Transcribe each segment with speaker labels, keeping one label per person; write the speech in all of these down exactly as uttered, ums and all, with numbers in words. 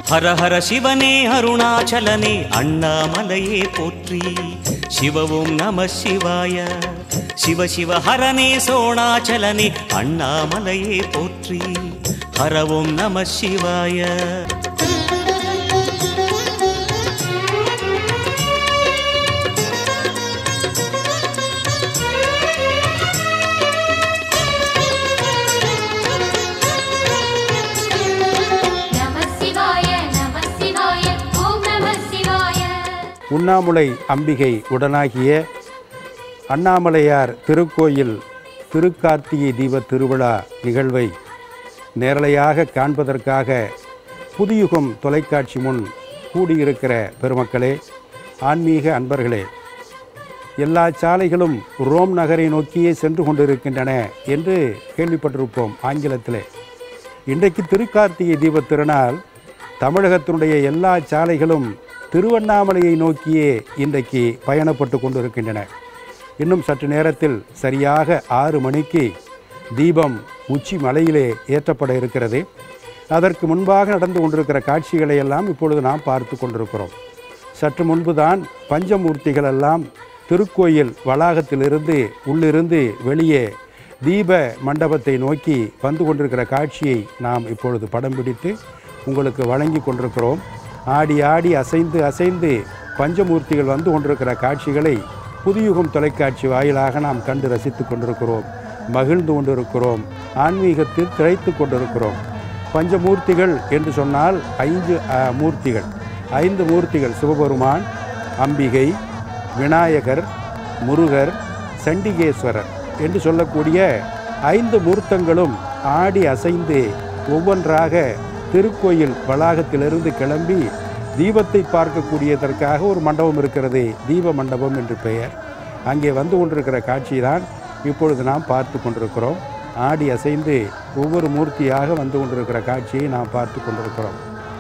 Speaker 1: ஹர ஹர சிவனே அருணாச்சலனே அண்ணாமலையே போற்றி. சிவவும் நம சிவாய. சிவ சிவ ஹரனே சோணாச்சலனே அண்ணாமலையே போற்றி. ஹரவும் நம சிவாய.
Speaker 2: உண்ணாமுலை அம்பிகை உடனாகிய அண்ணாமலையார் திருக்கோயில் திருக்கார்த்திகை தீப திருவிழா நிகழ்வை நேரலையாக காண்பதற்காக புதுயுகம் தொலைக்காட்சி முன் கூடியிருக்கிற பெருமக்களே, ஆன்மீக அன்பர்களே, எல்லா சாலைகளும் ரோம் நகரை நோக்கியே சென்று கொண்டிருக்கின்றன என்று கேள்விப்பட்டிருப்போம் ஆங்கிலத்திலே. இன்றைக்கு திருக்கார்த்திகை தீப திருநாள். தமிழகத்தினுடைய எல்லா சாலைகளும் திருவண்ணாமலையை நோக்கியே இன்றைக்கு பயணப்பட்டு கொண்டிருக்கின்றன. இன்னும் சற்று நேரத்தில் சரியாக ஆறு மணிக்கு தீபம் உச்சி மலையிலே ஏற்றப்பட இருக்கிறது. அதற்கு முன்பாக நடந்து கொண்டிருக்கிற காட்சிகளை எல்லாம் இப்பொழுது நாம் பார்த்து கொண்டிருக்கிறோம். சற்று முன்புதான் பஞ்சமூர்த்திகள் எல்லாம் திருக்கோயில் வளாகத்திலிருந்து உள்ளிருந்து வெளியே தீப மண்டபத்தை நோக்கி வந்து கொண்டிருக்கிற காட்சியை நாம் இப்பொழுது படம் பிடித்து உங்களுக்கு வழங்கி கொண்டிருக்கிறோம். ஆடி ஆடி அசைந்து அசைந்து பஞ்சமூர்த்திகள் வந்து கொண்டிருக்கிற காட்சிகளை புதுயுகம் தொலைக்காட்சி வாயிலாக நாம் கண்டு ரசித்து கொண்டிருக்கிறோம், மகிழ்ந்து கொண்டிருக்கிறோம், ஆன்மீகத்தில் திளைத்து கொண்டிருக்கிறோம். பஞ்சமூர்த்திகள் என்று சொன்னால் ஐந்து மூர்த்திகள் ஐந்து மூர்த்திகள் சிவபெருமான், அம்பிகை, விநாயகர், முருகர், சண்டிகேஸ்வரர் என்று சொல்லக்கூடிய ஐந்து மூர்த்தங்களும் ஆடி அசைந்து ஒவ்வொன்றாக திருக்கோயில் வளாகத்திலிருந்து கிளம்பி தீபத்தை பார்க்கக்கூடியதற்காக ஒரு மண்டபம் இருக்கிறது, தீப மண்டபம் என்று பெயர். அங்கே வந்து கொண்டிருக்கிற காட்சி தான் இப்பொழுது நாம் பார்த்து கொண்டிருக்கிறோம். ஆடி அசைந்து ஒவ்வொரு மூர்த்தியாக வந்து கொண்டிருக்கிற காட்சியை நாம் பார்த்து கொண்டிருக்கிறோம்.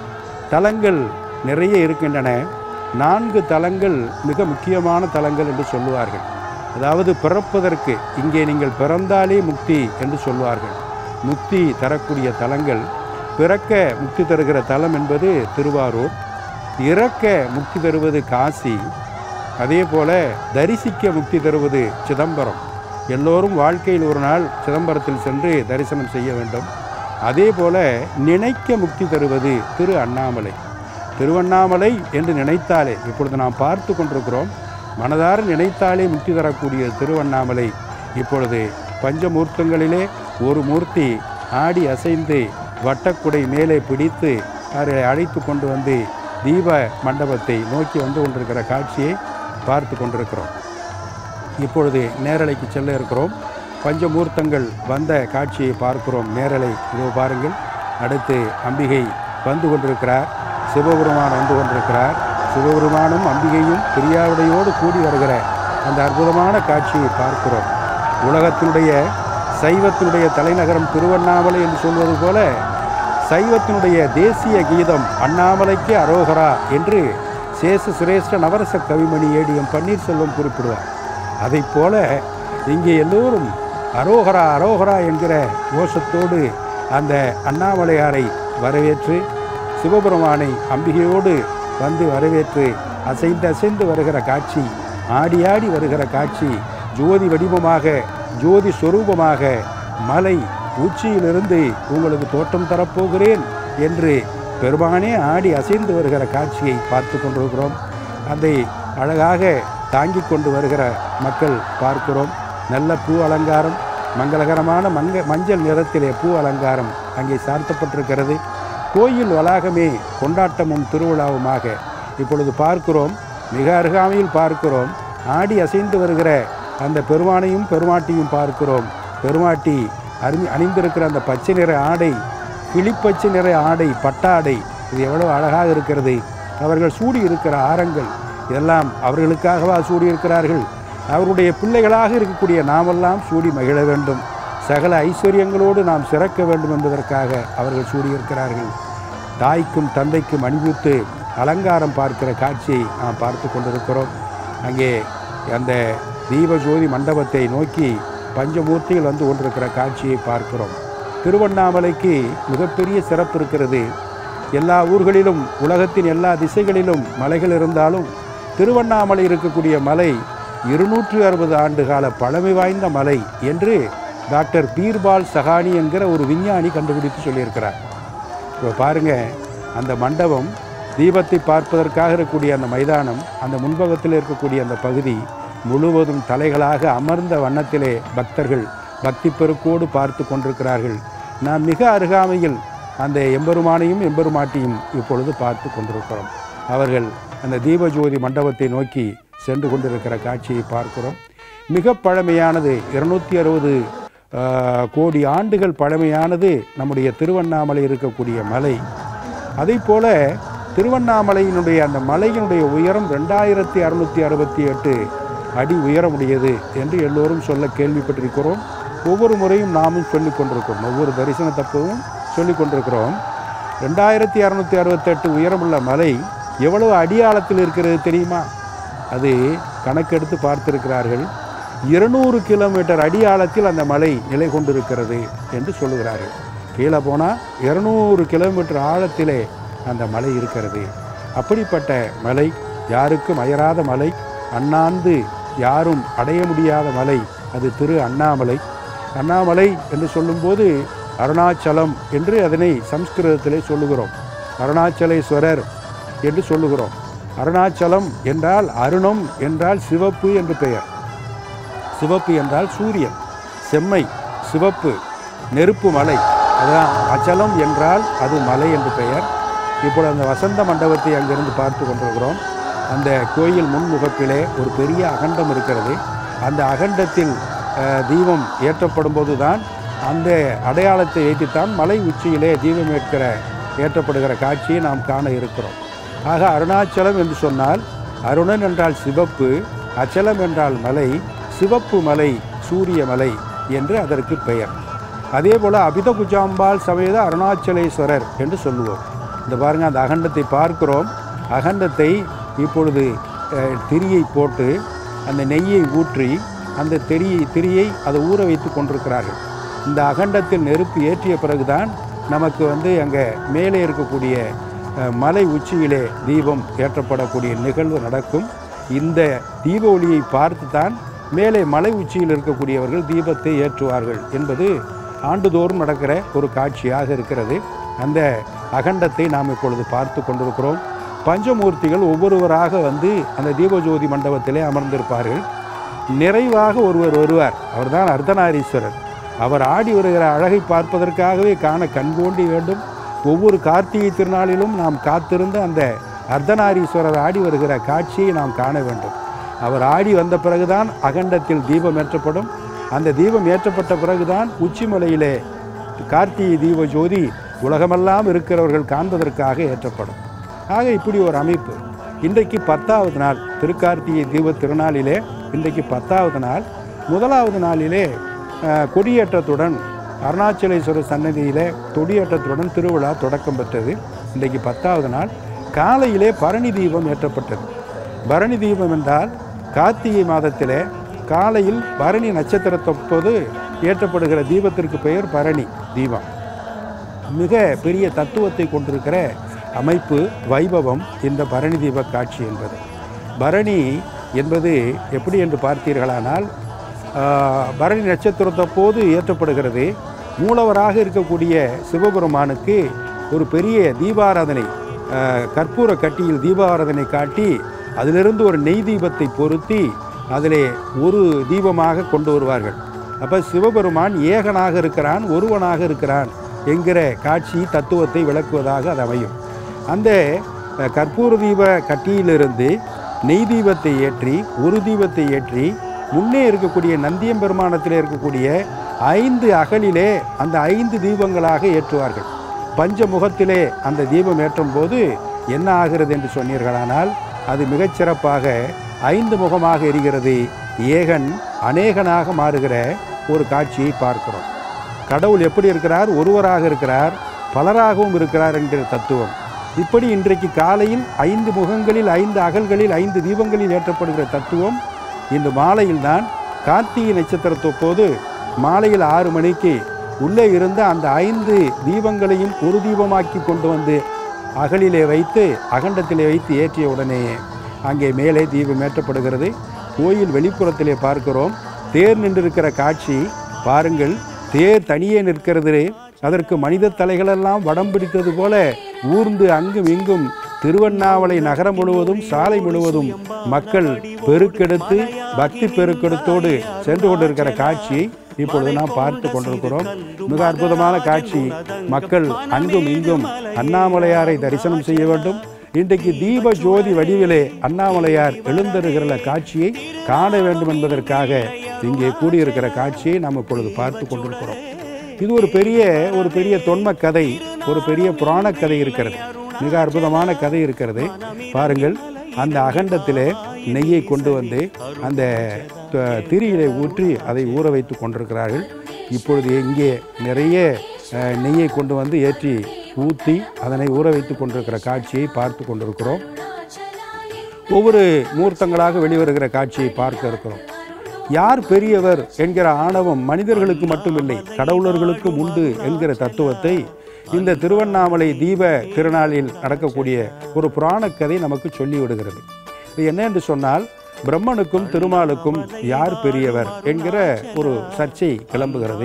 Speaker 2: தலங்கள் நிறைய இருக்கின்றன. நான்கு தலங்கள் மிக முக்கியமான தலங்கள் என்று சொல்லுவார்கள். அதாவது பிறப்பதற்கு இங்கே நீங்கள் பிறந்தாலே முக்தி என்று சொல்வார்கள். முக்தி தரக்கூடிய தலங்கள். பிறக்க முக்தி தருகிற தலம் என்பது திருவாரூர், இறக்க முக்தி தருவது காசி, அதே போல தரிசிக்க முக்தி தருவது சிதம்பரம். எல்லோரும் வாழ்க்கையில் ஒரு நாள் சிதம்பரத்தில் சென்று தரிசனம் செய்ய வேண்டும். அதே போல நினைக்க முக்தி தருவது திரு அண்ணாமலை. திருவண்ணாமலை என்று நினைத்தாலே, இப்பொழுது நாம் பார்த்து கொண்டிருக்கிறோம், மனதார நினைத்தாலே முக்தி தரக்கூடிய திருவண்ணாமலை இப்பொழுது பஞ்சமூர்த்தங்களிலே ஒரு மூர்த்தி ஆடி அசைந்து வட்டக்குடை மேலே பிடித்து அதை அழைத்து கொண்டு வந்து தீப மண்டபத்தை நோக்கி வந்து கொண்டிருக்கிற காட்சியை பார்த்து கொண்டிருக்கிறோம். இப்பொழுது நேரலைக்கு செல்ல இருக்கிறோம். பஞ்சமூர்த்தங்கள் வந்த காட்சியை பார்க்கிறோம். நேரலை இதோ பாருங்கள். அடுத்து அம்பிகை வந்து கொண்டிருக்கிறார், சிவபெருமான் வந்து கொண்டிருக்கிறார். சிவபெருமானும் அம்பிகையும் பிரியாவிடையோடு கூடி வருகிற அந்த அற்புதமான காட்சியை பார்க்கிறோம். உலகத்தினுடைய சைவத்தினுடைய தலைநகரம் திருவண்ணாமலை என்று சொல்வது போல சைவத்தினுடைய தேசிய கீதம் அண்ணாமலைக்கு அரோகரா என்று சேஷ சிரேஷ்ட நவரச கவிமணி ஏடிஎம் பன்னீர்செல்வம் குறிப்பிடுவார். அதை போல இங்கே எல்லோரும் அரோகரா அரோகரா என்கிற கோஷத்தோடு அந்த அண்ணாமலையாரை வரவேற்று சிவபெருமானை அம்பிகையோடு வந்து வரவேற்று அசைந்து அசைந்து வருகிற காட்சி, ஆடி ஆடி வருகிற காட்சி, ஜோதி வடிவமாக ஜோதி ஸ்வரூபமாக மலை உச்சியிலிருந்து உங்களுக்கு தோட்டம் தரப்போகிறேன் என்று பெருமானே ஆடி அசைந்து வருகிற காட்சியை பார்த்து கொண்டிருக்கிறோம். அதை அழகாக தாங்கி கொண்டு வருகிற மக்கள் பார்க்கிறோம். நல்ல பூ அலங்காரம், மங்களகரமான மங்க மஞ்சள் நிறத்திலே பூ அலங்காரம் அங்கே சார்த்தப்பட்டிருக்கிறது. கோயில் வளாகமே கொண்டாட்டமும் திருவிழாவுமாக இப்பொழுது பார்க்கிறோம். மிக அருகாமையில் பார்க்கிறோம். ஆடி அசைந்து வருகிற அந்த பெருமானையும் பெருமாட்டியும் பார்க்கிறோம். பெருமாட்டி அருமி அணிந்திருக்கிற அந்த பச்சை நிற ஆடை, கிளிப்பச்சை நிற ஆடை, பட்டாடை, இது எவ்வளோ அழகாக இருக்கிறது. அவர்கள் சூடி இருக்கிற ஆரங்கள் இதெல்லாம் அவர்களுக்காகவா சூடியிருக்கிறார்கள்? அவருடைய பிள்ளைகளாக இருக்கக்கூடிய நாமெல்லாம் சூடி மகிழ வேண்டும், சகல ஐஸ்வர்யங்களோடு நாம் சிறக்க வேண்டும் என்பதற்காக அவர்கள் சூடியிருக்கிறார்கள். தாய்க்கும் தந்தைக்கும் அணிவித்து அலங்காரம் பார்க்கிற காட்சியை நாம் பார்த்து கொண்டிருக்கிறோம். அங்கே அந்த தீபஜோதி மண்டபத்தை நோக்கி பஞ்சமூர்த்திகள் வந்து கொண்டிருக்கிற காட்சியை பார்க்கிறோம். திருவண்ணாமலைக்கு மிகப்பெரிய சிறப்பு இருக்கிறது. எல்லா ஊர்களிலும் உலகத்தின் எல்லா திசைகளிலும் மலைகள் இருந்தாலும் திருவண்ணாமலை இருக்கக்கூடிய மலை இருநூற்று அறுபது ஆண்டு கால பழமை வாய்ந்த மலை என்று டாக்டர் பீர்பால் சஹானி என்கிற ஒரு விஞ்ஞானி கண்டுபிடித்து சொல்லியிருக்கிறார். இப்போ பாருங்கள், அந்த மண்டபம், தீபத்தை பார்ப்பதற்காக இருக்கக்கூடிய அந்த மைதானம், அந்த முன்பகத்தில் இருக்கக்கூடிய அந்த பகுதி முழுவதும் தலைகளாக அமர்ந்த வண்ணத்திலே பக்தர்கள் பக்தி பெருக்கோடு பார்த்து கொண்டிருக்கிறார்கள். நாம் மிக அருகாமையில் அந்த எம்பெருமானையும் எம்பெருமாட்டியும் இப்பொழுது பார்த்து கொண்டிருக்கிறோம். அவர்கள் அந்த தீபஜோதி மண்டபத்தை நோக்கி சென்று கொண்டிருக்கிற காட்சியை பார்க்கிறோம். மிக பழமையானது, இருநூற்றி அறுபது கோடி ஆண்டுகள் பழமையானது நம்முடைய திருவண்ணாமலை இருக்கக்கூடிய மலை. அதை போல திருவண்ணாமலையினுடைய அந்த மலையினுடைய உயரம் ரெண்டாயிரத்தி அறுநூற்றி அறுபத்தி எட்டு அடி உயரமுடையது என்று எல்லோரும் சொல்ல கேள்விப்பட்டிருக்கிறோம். ஒவ்வொரு முறையும் நாமும் சொல்லிக் கொண்டிருக்கிறோம், ஒவ்வொரு தரிசனத்தப்பவும் சொல்லிக் கொண்டிருக்கிறோம். ரெண்டாயிரத்தி அறுநூற்றி அறுபத்தெட்டு உயரமுள்ள மலை எவ்வளவு அடியாழத்தில் இருக்கிறது தெரியுமா? அது கணக்கெடுத்து பார்த்திருக்கிறார்கள். இருநூறு கிலோமீட்டர் அடியாழத்தில் அந்த மலை நிலை கொண்டிருக்கிறது என்று சொல்லுகிறார்கள். கீழே போனால் இருநூறு கிலோமீட்டர் ஆழத்திலே அந்த மலை இருக்கிறது. அப்படிப்பட்ட மலை, யாருக்கும் அயராத மலை, அண்ணாந்து யாரும் அடைய முடியாத மலை, அது திரு அண்ணாமலை. அண்ணாமலை என்று சொல்லும்போது அருணாச்சலம் என்று அதனை சம்ஸ்கிருதத்திலே சொல்லுகிறோம். அருணாச்சலேஸ்வரர் என்று சொல்லுகிறோம். அருணாச்சலம் என்றால் அருணம் என்றால் சிவப்பு என்று பெயர். சிவப்பு என்றால் சூரியன், செம்மை, சிவப்பு, நெருப்பு மலை. அதுதான் அச்சலம் என்றால் அது மலை என்று பெயர். இப்போது அந்த வசந்த மண்டபத்தை அங்கிருந்து பார்த்து கொண்டிருக்கிறோம். அந்த கோயில் முன்முகப்பிலே ஒரு பெரிய அகண்டம் இருக்கிறது. அந்த அகண்டத்தில் தீபம் ஏற்றப்படும் போது தான் அந்த அடையாளத்தை வைத்துத்தான் மலை உச்சியிலே தீபம் ஏற்கிற ஏற்றப்படுகிற காட்சியை நாம் காண இருக்கிறோம். ஆக அருணாச்சலம் என்று சொன்னால் அருணன் என்றால் சிவப்பு, அச்சலம் என்றால் மலை, சிவப்பு மலை, சூரிய மலை என்று அதற்கு பெயர். அதே போல் அபிதகுஜாம்பாள் சமேத அருணாச்சலேஸ்வரர் என்று சொல்லுவோம். இந்த பாருங்கள், அந்த அகண்டத்தை பார்க்கிறோம். அகண்டத்தை இப்பொழுது திரியை போட்டு அந்த நெய்யை ஊற்றி அந்த திரியை திரியை அதை ஊற வைத்து கொண்டிருக்கிறார்கள். இந்த அகண்டத்தில் நெருப்பு ஏற்றிய பிறகுதான் நமக்கு வந்து அங்கே மேலே இருக்கக்கூடிய மலை உச்சியிலே தீபம் ஏற்றப்படக்கூடிய நிகழ்வு நடக்கும். இந்த தீப ஒளியை பார்த்து தான் மேலே மலை உச்சியில் இருக்கக்கூடியவர்கள் தீபத்தை ஏற்றுவார்கள் என்பது ஆண்டுதோறும் நடக்கிற ஒரு காட்சியாக இருக்கிறது. அந்த அகண்டத்தை நாம் இப்பொழுது பார்த்து கொண்டிருக்கிறோம். பஞ்சமூர்த்திகள் ஒவ்வொருவராக வந்து அந்த தீபஜோதி மண்டபத்திலே அமர்ந்திருப்பார்கள். நிறைவாக ஒருவர் வருவார், அவர்தான் அர்த்தநாரீஸ்வரர். அவர் ஆடி வருகிற அழகை பார்ப்பதற்காகவே காண கண்கோண்டி வேண்டும். ஒவ்வொரு கார்த்திகை திருநாளிலும் நாம் காத்திருந்த அந்த அர்த்தநாரீஸ்வரர் ஆடி வருகிற காட்சியை நாம் காண வேண்டும். அவர் ஆடி வந்த பிறகுதான் அகண்டத்தில் தீபம் ஏற்றப்படும். அந்த தீபம் ஏற்றப்பட்ட பிறகுதான் உச்சிமலையிலே கார்த்திகை தீப ஜோதி உலகமெல்லாம் இருக்கிறவர்கள் காண்பதற்காக ஏற்றப்படும். ஆக இப்படி ஒரு அமைப்பு. இன்றைக்கு பத்தாவது நாள் திருக்கார்த்திகை தீப திருநாளிலே இன்றைக்கு பத்தாவது நாள். முதலாவது நாளிலே கொடியேற்றத்துடன் அருணாச்சலேஸ்வரர் சன்னதியிலே கொடியேற்றத்துடன் திருவிழா தொடக்கம் பெற்றது. இன்றைக்கு பத்தாவது நாள். காலையிலே பரணி தீபம் ஏற்றப்பட்டது. பரணி தீபம் என்றால் கார்த்திகை மாதத்திலே காலையில் பரணி நட்சத்திரத்தப்போது ஏற்றப்படுகிற தீபத்திற்கு பெயர் பரணி தீபம். மிக பெரிய தத்துவத்தை கொண்டிருக்கிற அமைப்பு, வைபவம் இந்த பரணி தீப காட்சி என்பது. பரணி என்பது எப்படி என்று பார்த்தீர்களானால், பரணி நட்சத்திரத்தப்போது ஏற்றப்படுகிறது. மூலவராக இருக்கக்கூடிய சிவபெருமானுக்கு ஒரு பெரிய தீபாராதனை, கற்பூர கட்டியில் தீபாராதனை காட்டி அதிலிருந்து ஒரு நெய் தீபத்தை பொருத்தி அதிலே ஒரு தீபமாக கொண்டு வருவார்கள். அப்போ சிவபெருமான் ஏகனாக இருக்கிறான், ஒருவனாக இருக்கிறான் என்கிற காட்சி தத்துவத்தை விளக்குவதாக அது அமையும். அந்த கற்பூர தீப கட்டியிலிருந்து நெய் தீபத்தை ஏற்றி ஒரு தீபத்தை ஏற்றி முன்னே இருக்கக்கூடிய நந்தியம்பெருமானத்தில் இருக்கக்கூடிய ஐந்து அகலிலே அந்த ஐந்து தீபங்களாக ஏற்றுவார்கள். பஞ்சமுகத்திலே அந்த தீபம் ஏற்றும் போது என்ன ஆகிறது என்று சொன்னீர்களானால், அது மிகச்சிறப்பாக ஐந்து முகமாக எரிகிறது. ஏகன் அநேகனாக மாறுகிற ஒரு காட்சியை பார்க்கிறோம். கடவுள் எப்படி இருக்கிறார்? ஒருவராக இருக்கிறார், பலராகவும் இருக்கிறார் என்கிற தத்துவம். இப்படி இன்றைக்கு காலையில் ஐந்து முகங்களில் ஐந்து அகல்களில் ஐந்து தீபங்களில் ஏற்றப்படுகிற தத்துவம் இன்று மாலையில்தான் கார்த்திகை நட்சத்திரத்தப்போது மாலையில் ஆறு மணிக்கு உள்ளே இருந்த அந்த ஐந்து தீபங்களையும் ஒரு தீபமாக்கி கொண்டு வந்து அகலிலே வைத்து அகண்டத்திலே வைத்து ஏற்றிய உடனே அங்கே மேலே தீபம் ஏற்றப்படுகிறது. கோயில் வெளிப்புறத்திலே பார்க்கிறோம் தேர் நின்றிருக்கிற காட்சி பாருங்கள். தேர் தனியே நிற்கிறது. அதற்கு மனித தலைகளெல்லாம் வடம் பிடித்தது போல ஊர்ந்து அங்கும் இங்கும் திருவண்ணாமலை நகரம் முழுவதும் சாலை முழுவதும் மக்கள் பெருக்கெடுத்து பக்தி பெருக்கெடுத்தோடு சென்று கொண்டிருக்கிற காட்சியை இப்பொழுது நாம் பார்த்து கொண்டிருக்கிறோம். மிக அற்புதமான காட்சி. மக்கள் அங்கும் இங்கும் அண்ணாமலையாரை தரிசனம் செய்ய வேண்டும். இன்றைக்கு தீப ஜோதி வடிவிலே அண்ணாமலையார் எழுந்தருகிற காட்சியை காண வேண்டும் என்பதற்காக இங்கே கூடியிருக்கிற காட்சியை நாம் இப்பொழுது பார்த்து கொண்டிருக்கிறோம். இது ஒரு பெரிய ஒரு பெரிய தொன்ம கதை, ஒரு பெரிய புராண கதை இருக்கிறது. மிக அற்புதமான கதை இருக்கிறது. பாருங்கள், அந்த அகண்டத்திலே நெய்யை கொண்டு வந்து அந்த திரியிலே ஊற்றி அதை ஊற வைத்து கொண்டிருக்கிறார்கள். இப்பொழுது இங்கே நிறைய நெய்யை கொண்டு வந்து ஏற்றி ஊற்றி அதனை ஊற வைத்து கொண்டிருக்கிற காட்சியை பார்த்து கொண்டிருக்கிறோம். ஒவ்வொரு மூர்த்தங்களாக வெளிவருகிற காட்சியை பார்க்க இருக்கிறோம். யார் பெரியவர் என்கிற ஆணவம் மனிதர்களுக்கு மட்டுமில்லை, கடவுளர்களுக்கும் உண்டு என்கிற தத்துவத்தை இந்த திருவண்ணாமலை தீப திருநாளில் நடக்கக்கூடிய ஒரு புராண கதை நமக்கு சொல்லிவிடுகிறது. இது என்ன என்று சொன்னால், பிரம்மனுக்கும் திருமாலுக்கும் யார் பெரியவர் என்கிற ஒரு சர்ச்சை கிளம்புகிறது.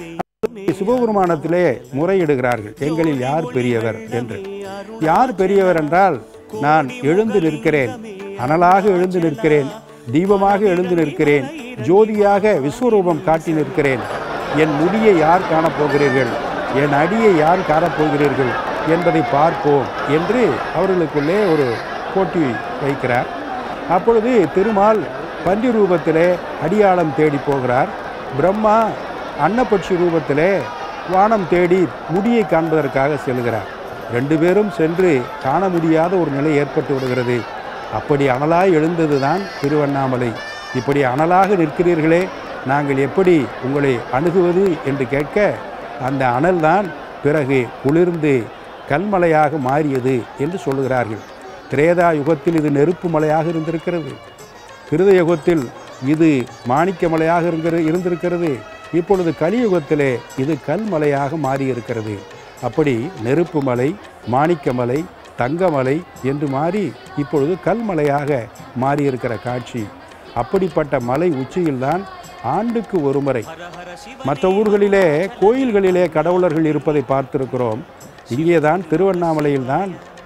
Speaker 2: சிவபெருமானத்திலே முறையிடுகிறார்கள், எங்களில் யார் பெரியவர் என்று. யார் பெரியவர் என்றால், நான் எழுந்து நிற்கிறேன், அனலாக எழுந்து நிற்கிறேன், தீபமாக எழுந்து நிற்கிறேன், ஜோதியாக விஸ்வரூபம் காட்டி நிற்கிறேன். என் முடியை யார் காணப்போகிறீர்கள், என் அடியை யார் காணப்போகிறீர்கள் என்பதை பார்ப்போம் என்று அவர்களுக்குள்ளே ஒரு போட்டி வைக்கிறார். அப்பொழுது திருமால் பன்றி ரூபத்திலே அடியாளம் தேடி போகிறார். பிரம்மா அன்னப்பட்சி ரூபத்திலே வானம் தேடி முடியை காண்பதற்காக செல்கிறார். ரெண்டு பேரும் சென்று காண முடியாத ஒரு நிலை ஏற்பட்டு விடுகிறது. அப்படி அனலாய் எழுந்தது தான் திருவண்ணாமலை. இப்படி அனலாக நிற்கிறீர்களே, நாங்கள் எப்படி உங்களை அணுகுவது என்று கேட்க, அந்த அனல்தான் பிறகு குளிர்ந்து கல்மலையாக மாறியது என்று சொல்லுகிறார்கள். திரேதா யுகத்தில் இது நெருப்பு மலையாக இருந்திருக்கிறது. கிருத யுகத்தில் இது மாணிக்க மலையாக இருந்திருக்கிறது. இப்பொழுது கலியுகத்திலே இது கல்மலையாக மாறியிருக்கிறது. அப்படி நெருப்பு மலை, மாணிக்கமலை, தங்கமலை என்று மாறி இப்பொழுது கல்மலையாக மாறியிருக்கிற காட்சி. அப்படிப்பட்ட மலை உச்சியில்தான் ஆண்டுக்கு ஒரு முறை, மற்ற ஊர்களிலே கோயில்களிலே கடவுளர்கள் இருப்பதை பார்த்திருக்கிறோம். இங்கேதான் திருவண்ணாமலையில்தான்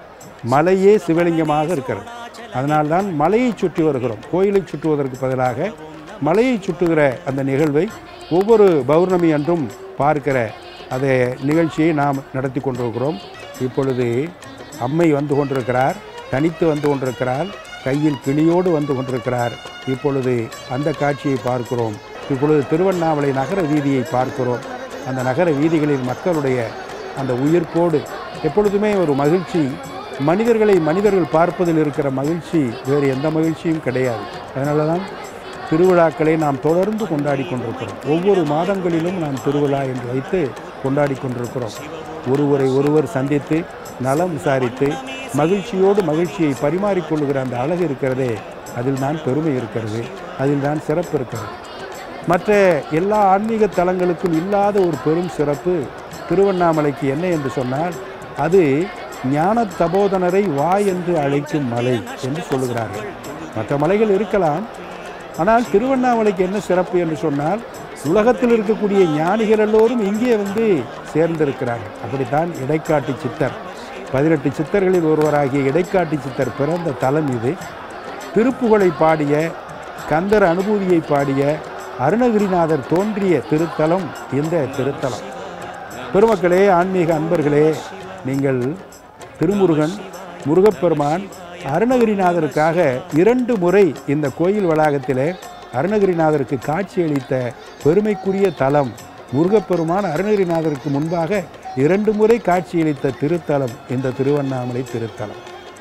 Speaker 2: மலையே சிவலிங்கமாக இருக்கிறது. அதனால்தான் மலையை சுற்றி வருகிறோம். கோயிலை சுற்றுவதற்கு பதிலாக மலையை சுற்றுகிற அந்த நிகழ்வை ஒவ்வொரு பௌர்ணமி அன்றும் பார்க்கிற அதே நிகழ்ச்சியை நாம் நடத்தி கொண்டிருக்கிறோம். இப்பொழுது அம்மை வந்து கொண்டிருக்கிறார், தனித்து வந்து கொண்டிருக்கிறார், கையில் கிளியோடு வந்து கொண்டிருக்கிறார். இப்பொழுது அந்த காட்சியை பார்க்கிறோம். இப்பொழுது திருவண்ணாமலை நகர வீதியை பார்க்கிறோம். அந்த நகர வீதிகளில் மக்களுடைய அந்த உயிர்ப்போடு எப்பொழுதுமே ஒரு மகிழ்ச்சி, மனிதர்களை மனிதர்கள் பார்ப்பதில் இருக்கிற மகிழ்ச்சி வேறு எந்த மகிழ்ச்சியும் கிடையாது. அதனால தான் திருவிழாக்களை நாம் தொடர்ந்து கொண்டாடி கொண்டிருக்கிறோம். ஒவ்வொரு மாதங்களிலும் நாம் திருவிழா என்று வைத்து கொண்டாடி கொண்டிருக்கிறோம். ஒருவரை ஒருவர் சந்தித்து நலம் விசாரித்து மகிழ்ச்சியோடு மகிழ்ச்சியை பரிமாறிக்கொள்ளுகிற அந்த அழகு இருக்கிறதே, அதில் தான் பெருமை இருக்கிறது, அதில் தான் சிறப்பு இருக்கிறது. மற்ற எல்லா ஆன்மீக தலங்களுக்கும் இல்லாத ஒரு பெரும் சிறப்பு திருவண்ணாமலைக்கு என்ன என்று சொன்னால், அது ஞான தபோதனரை வா என்று அழைக்கும் மலை என்று சொல்லுகிறார்கள். மற்ற மலைகள் இருக்கலாம், ஆனால் திருவண்ணாமலைக்கு என்ன சிறப்பு என்று சொன்னால், உலகத்தில் இருக்கக்கூடிய ஞானிகள் எல்லோரும் இங்கே வந்து சேர்ந்திருக்கிறார்கள். அப்படித்தான் இடைக்காட்டி சித்தர், பதினெட்டு சித்தர்களில் ஒருவராகிய இடைக்காட்டி சித்தர் பிறந்த தலம் இது. திருப்புகழை பாடிய, கந்தர் அனுபூதியை பாடிய அருணகிரிநாதர் தோன்றிய திருத்தலம் இந்த திருத்தலம். பெருமக்களே, ஆன்மீக அன்பர்களே, நீங்கள் திருமுருகன், முருகப்பெருமான் அருணகிரிநாதருக்காக இரண்டு முறை இந்த கோயில் வளாகத்திலே அருணகிரிநாதருக்கு காட்சியளித்த பெருமைக்குரிய தலம். முருகப்பெருமான் அருணகிரிநாதருக்கு முன்பாக இரண்டு முறை காட்சியளித்த திருத்தலம் இந்த திருவண்ணாமலை திருத்தலம்.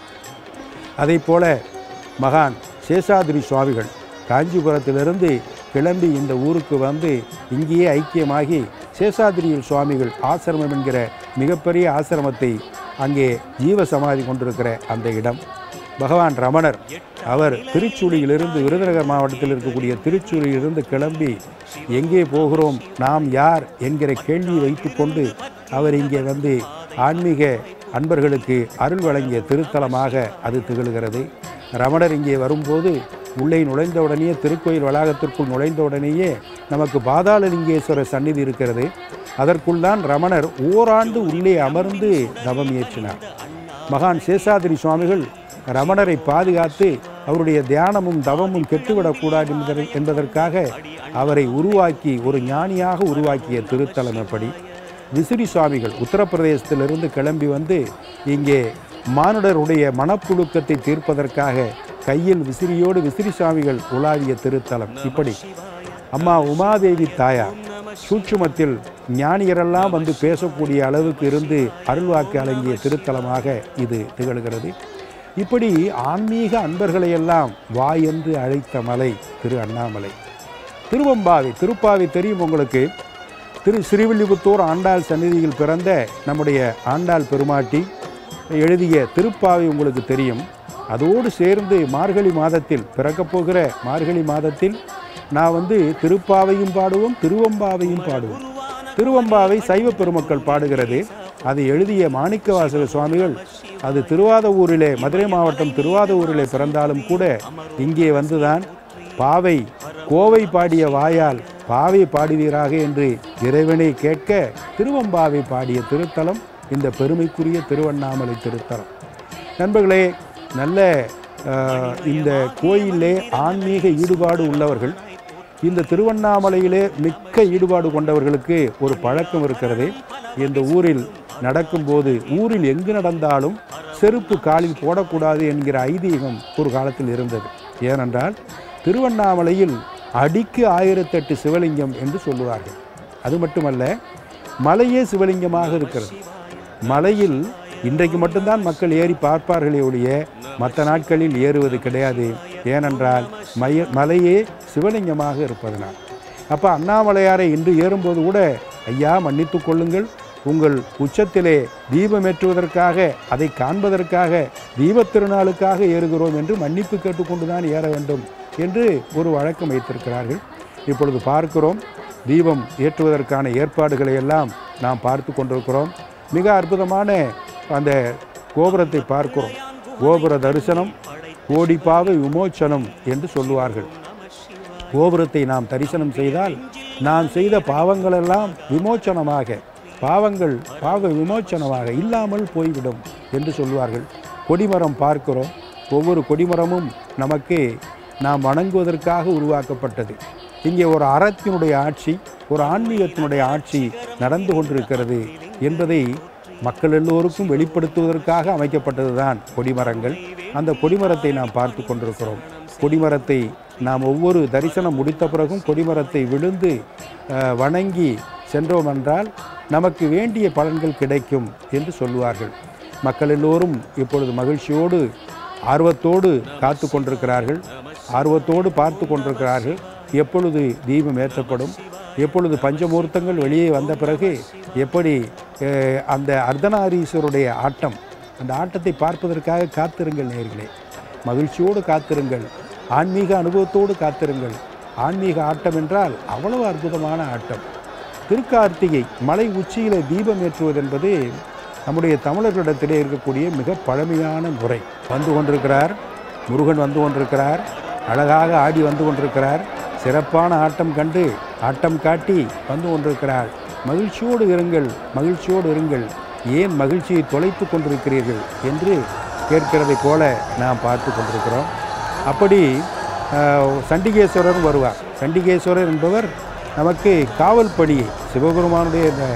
Speaker 2: அதை போல மகான் சேஷாதிரி சுவாமிகள் காஞ்சிபுரத்திலிருந்து கிளம்பி இந்த ஊருக்கு வந்து இங்கேயே ஐக்கியமாகி சேஷாதிரியில் சுவாமிகள் ஆசிரமம் என்கிற மிகப்பெரிய ஆசிரமத்தை அங்கே ஜீவசமாதி கொண்டிருக்கிற அந்த இடம். பகவான் ரமணர் அவர் திருச்சூழியிலிருந்து, விருதுநகர் மாவட்டத்தில் இருக்கக்கூடிய திருச்சூழியிலிருந்து கிளம்பி எங்கே போகிறோம், நாம் யார் என்கிற கேள்வியை வைத்து கொண்டு அவர் இங்கே வந்து ஆன்மீக அன்பர்களுக்கு அருள் வழங்கிய திருத்தலமாக அது திகழ்கிறது. ரமணர் இங்கே வரும்போது உள்ளே நுழைந்தவுடனேயே, திருக்கோயில் வளாகத்திற்குள் நுழைந்தவுடனேயே நமக்கு பாதாளலிங்கேஸ்வரர் சந்நிதி இருக்கிறது. அதற்குள்தான் ரமணர் ஓராண்டு உள்ளே அமர்ந்து தவம் இயற்றினார். மகான் சேஷாதிரி சுவாமிகள் ரமணரை பாதுகாத்து அவருடைய தியானமும் தவமும் கெட்டுவிடக்கூடாது என்பதற்காக அவரை உருவாக்கி ஒரு ஞானியாக உருவாக்கிய திருத்தலம். எப்படி விசிறி சுவாமிகள் உத்தரப்பிரதேசத்திலிருந்து கிளம்பி வந்து இங்கே மானுடருடைய மனப்புழுக்கத்தை தீர்ப்பதற்காக கையில் விசிறியோடு விசிறி சுவாமிகள் உலாவிய திருத்தலம். இப்படி அம்மா உமாதேவி தாயார் சூட்சுமத்தில் ஞானியரெல்லாம் வந்து பேசக்கூடிய அளவுக்கு இருந்து அருள்வாக்கு அடங்கிய திருத்தலமாக இது திகழ்கிறது. இப்படி ஆன்மீக அன்பர்களையெல்லாம் வா என்று அழைத்த மலை திரு அண்ணாமலை. திருவம்பாவை, திருப்பாவை தெரியும் உங்களுக்கு. திரு ஸ்ரீவில்லிபுத்தூர் ஆண்டாள் சந்நிதியில் பிறந்த நம்முடைய ஆண்டாள் பெருமாட்டி எழுதிய திருப்பாவை உங்களுக்கு தெரியும். அதோடு சேர்ந்து மார்கழி மாதத்தில் பிறக்கப் போகிற மார்கழி மாதத்தில் நான் வந்து திருப்பாவையும் பாடுவோம், திருவம்பாவையும் பாடுவோம். திருவம்பாவை சைவ பெருமக்கள் பாடுகிறது. அதை எழுதிய மாணிக்கவாசக சுவாமிகள் அது திருவாதவூரிலே, மதுரை மாவட்டம் திருவாதவூரிலே பிறந்தாலும் கூட இங்கே வந்துதான் பாவை கோவை பாடிய வாயால் பாவை பாடுவீராக என்று இறைவனை கேட்க திருவம்பாவை பாடிய திருத்தலம் இந்த பெருமைக்குரிய திருவண்ணாமலை திருத்தலம். நண்பர்களே, நல்ல இந்த கோயிலே ஆன்மீக ஈடுபாடு உள்ளவர்கள், இந்த திருவண்ணாமலையிலே மிக்க ஈடுபாடு கொண்டவர்களுக்கு ஒரு பழக்கம் இருக்கிறது. இந்த ஊரில் நடக்கும்போது, ஊரில் எங்கு நடந்தாலும் செருப்பு காலில் போடக்கூடாது என்கிற ஐதீகம் ஒரு காலத்தில் இருந்தது. ஏனென்றால் திருவண்ணாமலையில் அடிக்கு ஆயிரத்தெட்டு சிவலிங்கம் என்று சொல்லுவார்கள். அது மட்டுமல்ல, மலையே சிவலிங்கமாக இருக்கிறது. மலையில் இன்றைக்கு மட்டும்தான் மக்கள் ஏறி பார்ப்பார்களே ஒழிய மற்ற நாட்களில் ஏறுவது கிடையாது. ஏனென்றால் மைய மலையே சிவலிங்கமாக இருப்பதனால். அப்போ அண்ணாமலையாரை இன்று ஏறும்போது கூட, ஐயா மன்னித்து கொள்ளுங்கள், உங்கள் உச்சத்திலே தீபம் ஏற்றுவதற்காக, அதை காண்பதற்காக, தீபத் திருநாளுக்காக ஏறுகிறோம் என்று மன்னிப்பு கேட்டுக்கொண்டு தான் ஏற வேண்டும் என்று ஒரு வழக்கம் வைத்திருக்கிறார்கள். இப்பொழுது பார்க்கிறோம், தீபம் ஏற்றுவதற்கான ஏற்பாடுகளை எல்லாம் நாம் பார்த்து கொண்டிருக்கிறோம். மிக அற்புதமான அந்த கோபுரத்தை பார்க்கிறோம். கோபுர தரிசனம் கோடிப்பாவை விமோச்சனம் என்று சொல்லுவார்கள். கோபுரத்தை நாம் தரிசனம் செய்தால் நாம் செய்த பாவங்களெல்லாம் விமோச்சனமாக, பாவங்கள் பாவ விமோச்சனமாக இல்லாமல் போய்விடும் என்று சொல்லுவார்கள். கொடிமரம் பார்க்கிறோம். ஒவ்வொரு கொடிமரமும் நமக்கு நாம் வணங்குவதற்காக உருவாக்கப்பட்டது. இங்கே ஒரு அறத்தினுடைய ஆட்சி, ஒரு ஆன்மீகத்தினுடைய ஆட்சி நடந்து கொண்டிருக்கிறது என்பதை மக்கள் எல்லோருக்கும் வெளிப்படுத்துவதற்காக அமைக்கப்பட்டது தான் கொடிமரங்கள். அந்த கொடிமரத்தை நாம் பார்த்து கொண்டிருக்கிறோம். கொடிமரத்தை நாம் ஒவ்வொரு தரிசனம் முடித்த பிறகும் கொடிமரத்தை விழுந்து வணங்கி சென்றோம் என்றால் நமக்கு வேண்டிய பலன்கள் கிடைக்கும் என்று சொல்லுவார்கள். மக்கள் எல்லோரும் இப்பொழுது மகிழ்ச்சியோடு ஆர்வத்தோடு காத்து கொண்டிருக்கிறார்கள், ஆர்வத்தோடு பார்த்து கொண்டிருக்கிறார்கள். எப்பொழுது தீபம் ஏற்றப்படும், எப்பொழுது பஞ்சமூர்த்தங்கள் வெளியே வந்த பிறகு எப்படி அந்த அர்த்தநாரீஸ்வருடைய ஆட்டம், அந்த ஆட்டத்தை பார்ப்பதற்காக காத்திருங்கள் நேயர்களே. மகிழ்ச்சியோடு காத்திருங்கள், ஆன்மீக அனுபவத்தோடு காத்திருங்கள். ஆன்மீக ஆட்டம் என்றால் அவ்வளவு அற்புதமான ஆட்டம். திருக்கார்த்திகை மலை உச்சியிலே தீபம் ஏற்றுவது என்பது நம்முடைய தமிழர்களிடத்திலே இருக்கக்கூடிய மிக பழமையான முறை. வந்து கொண்டிருக்கிறார் முருகன், வந்து கொண்டிருக்கிறார், அழகாக ஆடி வந்து கொண்டிருக்கிறார், சிறப்பான ஆட்டம் கண்டு ஆட்டம் காட்டி வந்து கொண்டிருக்கிறார். மகிழ்ச்சியோடு இருங்கள், மகிழ்ச்சியோடு இருங்கள், ஏன் மகிழ்ச்சியை தொலைத்து கொண்டிருக்கிறீர்கள் என்று கேட்கிறதை போல நாம் பார்த்து கொண்டிருக்கிறோம். அப்படி சண்டிகேஸ்வரரும் வருவார். சண்டிகேஸ்வரர் என்பவர் நமக்கு காவல் பணியை, சிவபெருமானுடைய இந்த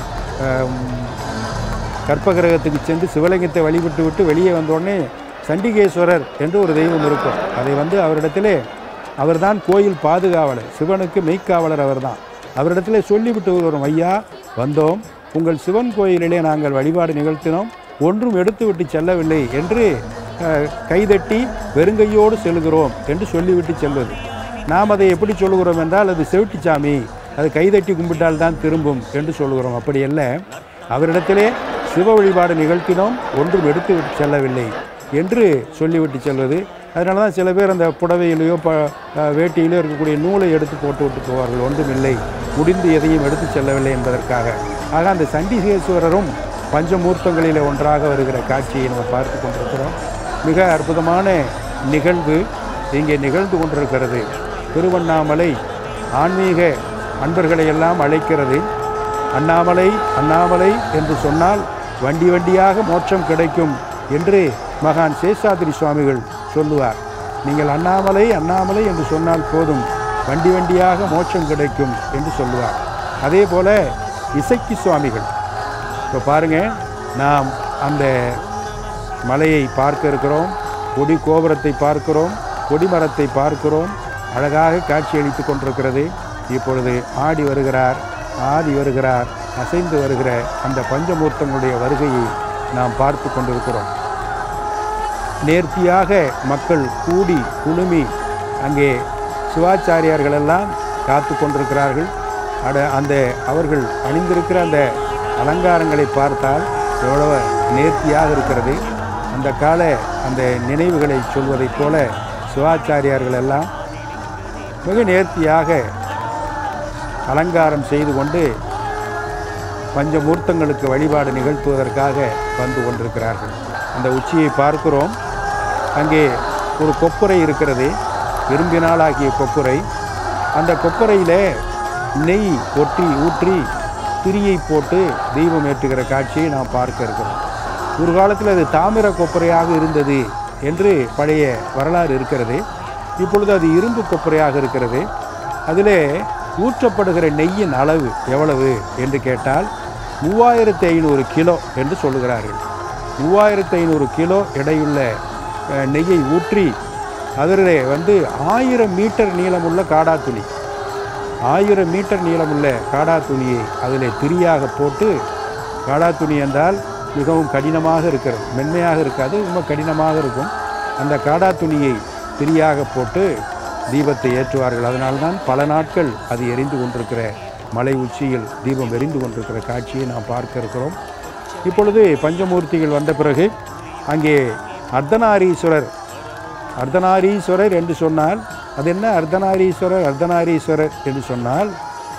Speaker 2: கற்பகிரகத்துக்கு சென்று சிவலிங்கத்தை வழிபட்டு விட்டு வெளியே வந்தோடனே சண்டிகேஸ்வரர் என்று ஒரு தெய்வம் இருக்கும். அதை வந்து அவரிடத்திலே, அவர்தான் கோயில் பாதுகாவலர், சிவனுக்கு மெய்க்காவலர் அவர்தான். அவரிடத்திலே சொல்லிவிட்டு வருவோம், ஐயா வந்தோம், உங்கள் சிவன் கோயிலிலே நாங்கள் வழிபாடு நிகழ்த்தினோம், ஒன்றும் எடுத்துவிட்டு செல்லவில்லை என்று கைதட்டி வெறுங்கையோடு செல்கிறோம் என்று சொல்லிவிட்டு செல்வது. நாம் அதை எப்படி சொல்லுகிறோம் என்றால், அது செவிட்டுச்சாமி, அது கைதட்டி கும்பிட்டால் தான் திரும்பும் என்று சொல்லுகிறோம். அப்படி அல்ல, அவரிடத்திலே சிவ வழிபாடு நிகழ்த்தினோம், ஒன்றும் எடுத்து விட்டு செல்லவில்லை என்று சொல்லிவிட்டு செல்வது. அதனால தான் சில பேர் அந்த புடவையிலேயோ ப வேட்டியிலோ இருக்கக்கூடிய நூலை எடுத்து போட்டு விட்டு போவார்கள், ஒன்றுமில்லை, முடிந்து எதையும் எடுத்து செல்லவில்லை என்பதற்காக. ஆக அந்த சண்டிகேஸ்வரரும் பஞ்சமூர்த்தங்களில் ஒன்றாக வருகிற காட்சியை நம்ம பார்த்து கொண்டிருக்கிறோம். மிக அற்புதமான நிகழ்வு இங்கே நிகழ்ந்து கொண்டிருக்கிறது. திருவண்ணாமலை ஆன்மீக அன்பர்களை எல்லாம் அழைக்கிறது. அண்ணாமலை அண்ணாமலை என்று சொன்னால் வண்டி வண்டியாக மோட்சம் கிடைக்கும் என்று மகான் சேஷாத்ரி சுவாமிகள் சொல்லுவார். நீங்கள் அண்ணாமலை அண்ணாமலை என்று சொன்னால் போதும், வண்டி வண்டியாக மோட்சம் கிடைக்கும் என்று சொல்லுவார். அதே போல் இசக்கி சுவாமிகள், இப்போ பாருங்கள், நாம் அந்த மலையை பார்க்க இருக்கிறோம், கொடி கோபுரத்தை பார்க்கிறோம், கொடிமரத்தை பார்க்கிறோம், அழகாக காட்சியளித்து கொண்டிருக்கிறது. இப்பொழுது ஆடி வருகிறார், ஆடி வருகிறார், அசைந்து வருகிற அந்த பஞ்சமூர்த்தங்களுடைய வருகையை நாம் பார்த்து கொண்டிருக்கிறோம். நேர்த்தியாக மக்கள் கூடி குழுமி அங்கே சிவாச்சாரியார்களெல்லாம் காத்து கொண்டிருக்கிறார்கள். அட அந்த அவர்கள் அணிந்திருக்கிற அந்த அலங்காரங்களை பார்த்தால் எவ்வளவு நேர்த்தியாக இருக்கிறது. அந்த கால அந்த நினைவுகளை சொல்வதைப் போல சிவாச்சாரியார்கள் எல்லாம் மிக நேர்த்தியாக அலங்காரம் செய்து கொண்டு பஞ்சமூர்த்தங்களுக்கு வழிபாடு நிகழ்த்துவதற்காக வந்து கொண்டிருக்கிறார்கள். அந்த உச்சியை பார்க்கிறோம். அங்கே ஒரு கொப்புரை இருக்கிறது, இரும்பினால் ஆகிய கொப்புரை. அந்த கொப்புரையில் நெய் ஒட்டி ஊற்றி திரியை போட்டு தீபம் ஏற்றுகிற காட்சியை நாம் பார்க்க இருக்கிறோம். ஒரு காலத்தில் அது தாமிர கொப்பரையாக இருந்தது என்று பழைய வரலாறு இருக்கிறது. இப்பொழுது அது இரும்பு கொப்பரையாக இருக்கிறது. அதில் ஊற்றப்படுகிற நெய்யின் அளவு எவ்வளவு என்று கேட்டால் மூவாயிரத்தி ஐநூறு கிலோ என்று சொல்லுகிறார்கள். மூவாயிரத்தி ஐநூறு கிலோ எடையுள்ள நெய்யை ஊற்றி அதில் வந்து ஆயிரம் மீட்டர் நீளமுள்ள காடா துணி ஆயிரம் மீட்டர் நீளமுள்ள காடா துணியை அதில் திரியாக போட்டு, காடா துணி என்றால் மிகவும் கடினமாக இருக்கிறது, மென்மையாக இருக்காது, ரொம்ப கடினமாக இருக்கும். அந்த காடா துணியை திரியாக போட்டு தீபத்தை ஏற்றுவார்கள். அதனால்தான் பல நாட்கள் அது எரிந்து கொண்டிருக்கிற மலை உச்சியில் தீபம் எரிந்து கொண்டிருக்கிற காட்சியை நாம் பார்க்க இருக்கிறோம். இப்பொழுது பஞ்சமூர்த்திகள் வந்த பிறகு அங்கே அர்த்தநாரீஸ்வரர் அர்த்தநாரீஸ்வரர் என்று சொன்னால் அது என்ன? அர்த்தநாரீஸ்வரர் அர்த்தநாரீஸ்வரர் என்று சொன்னால்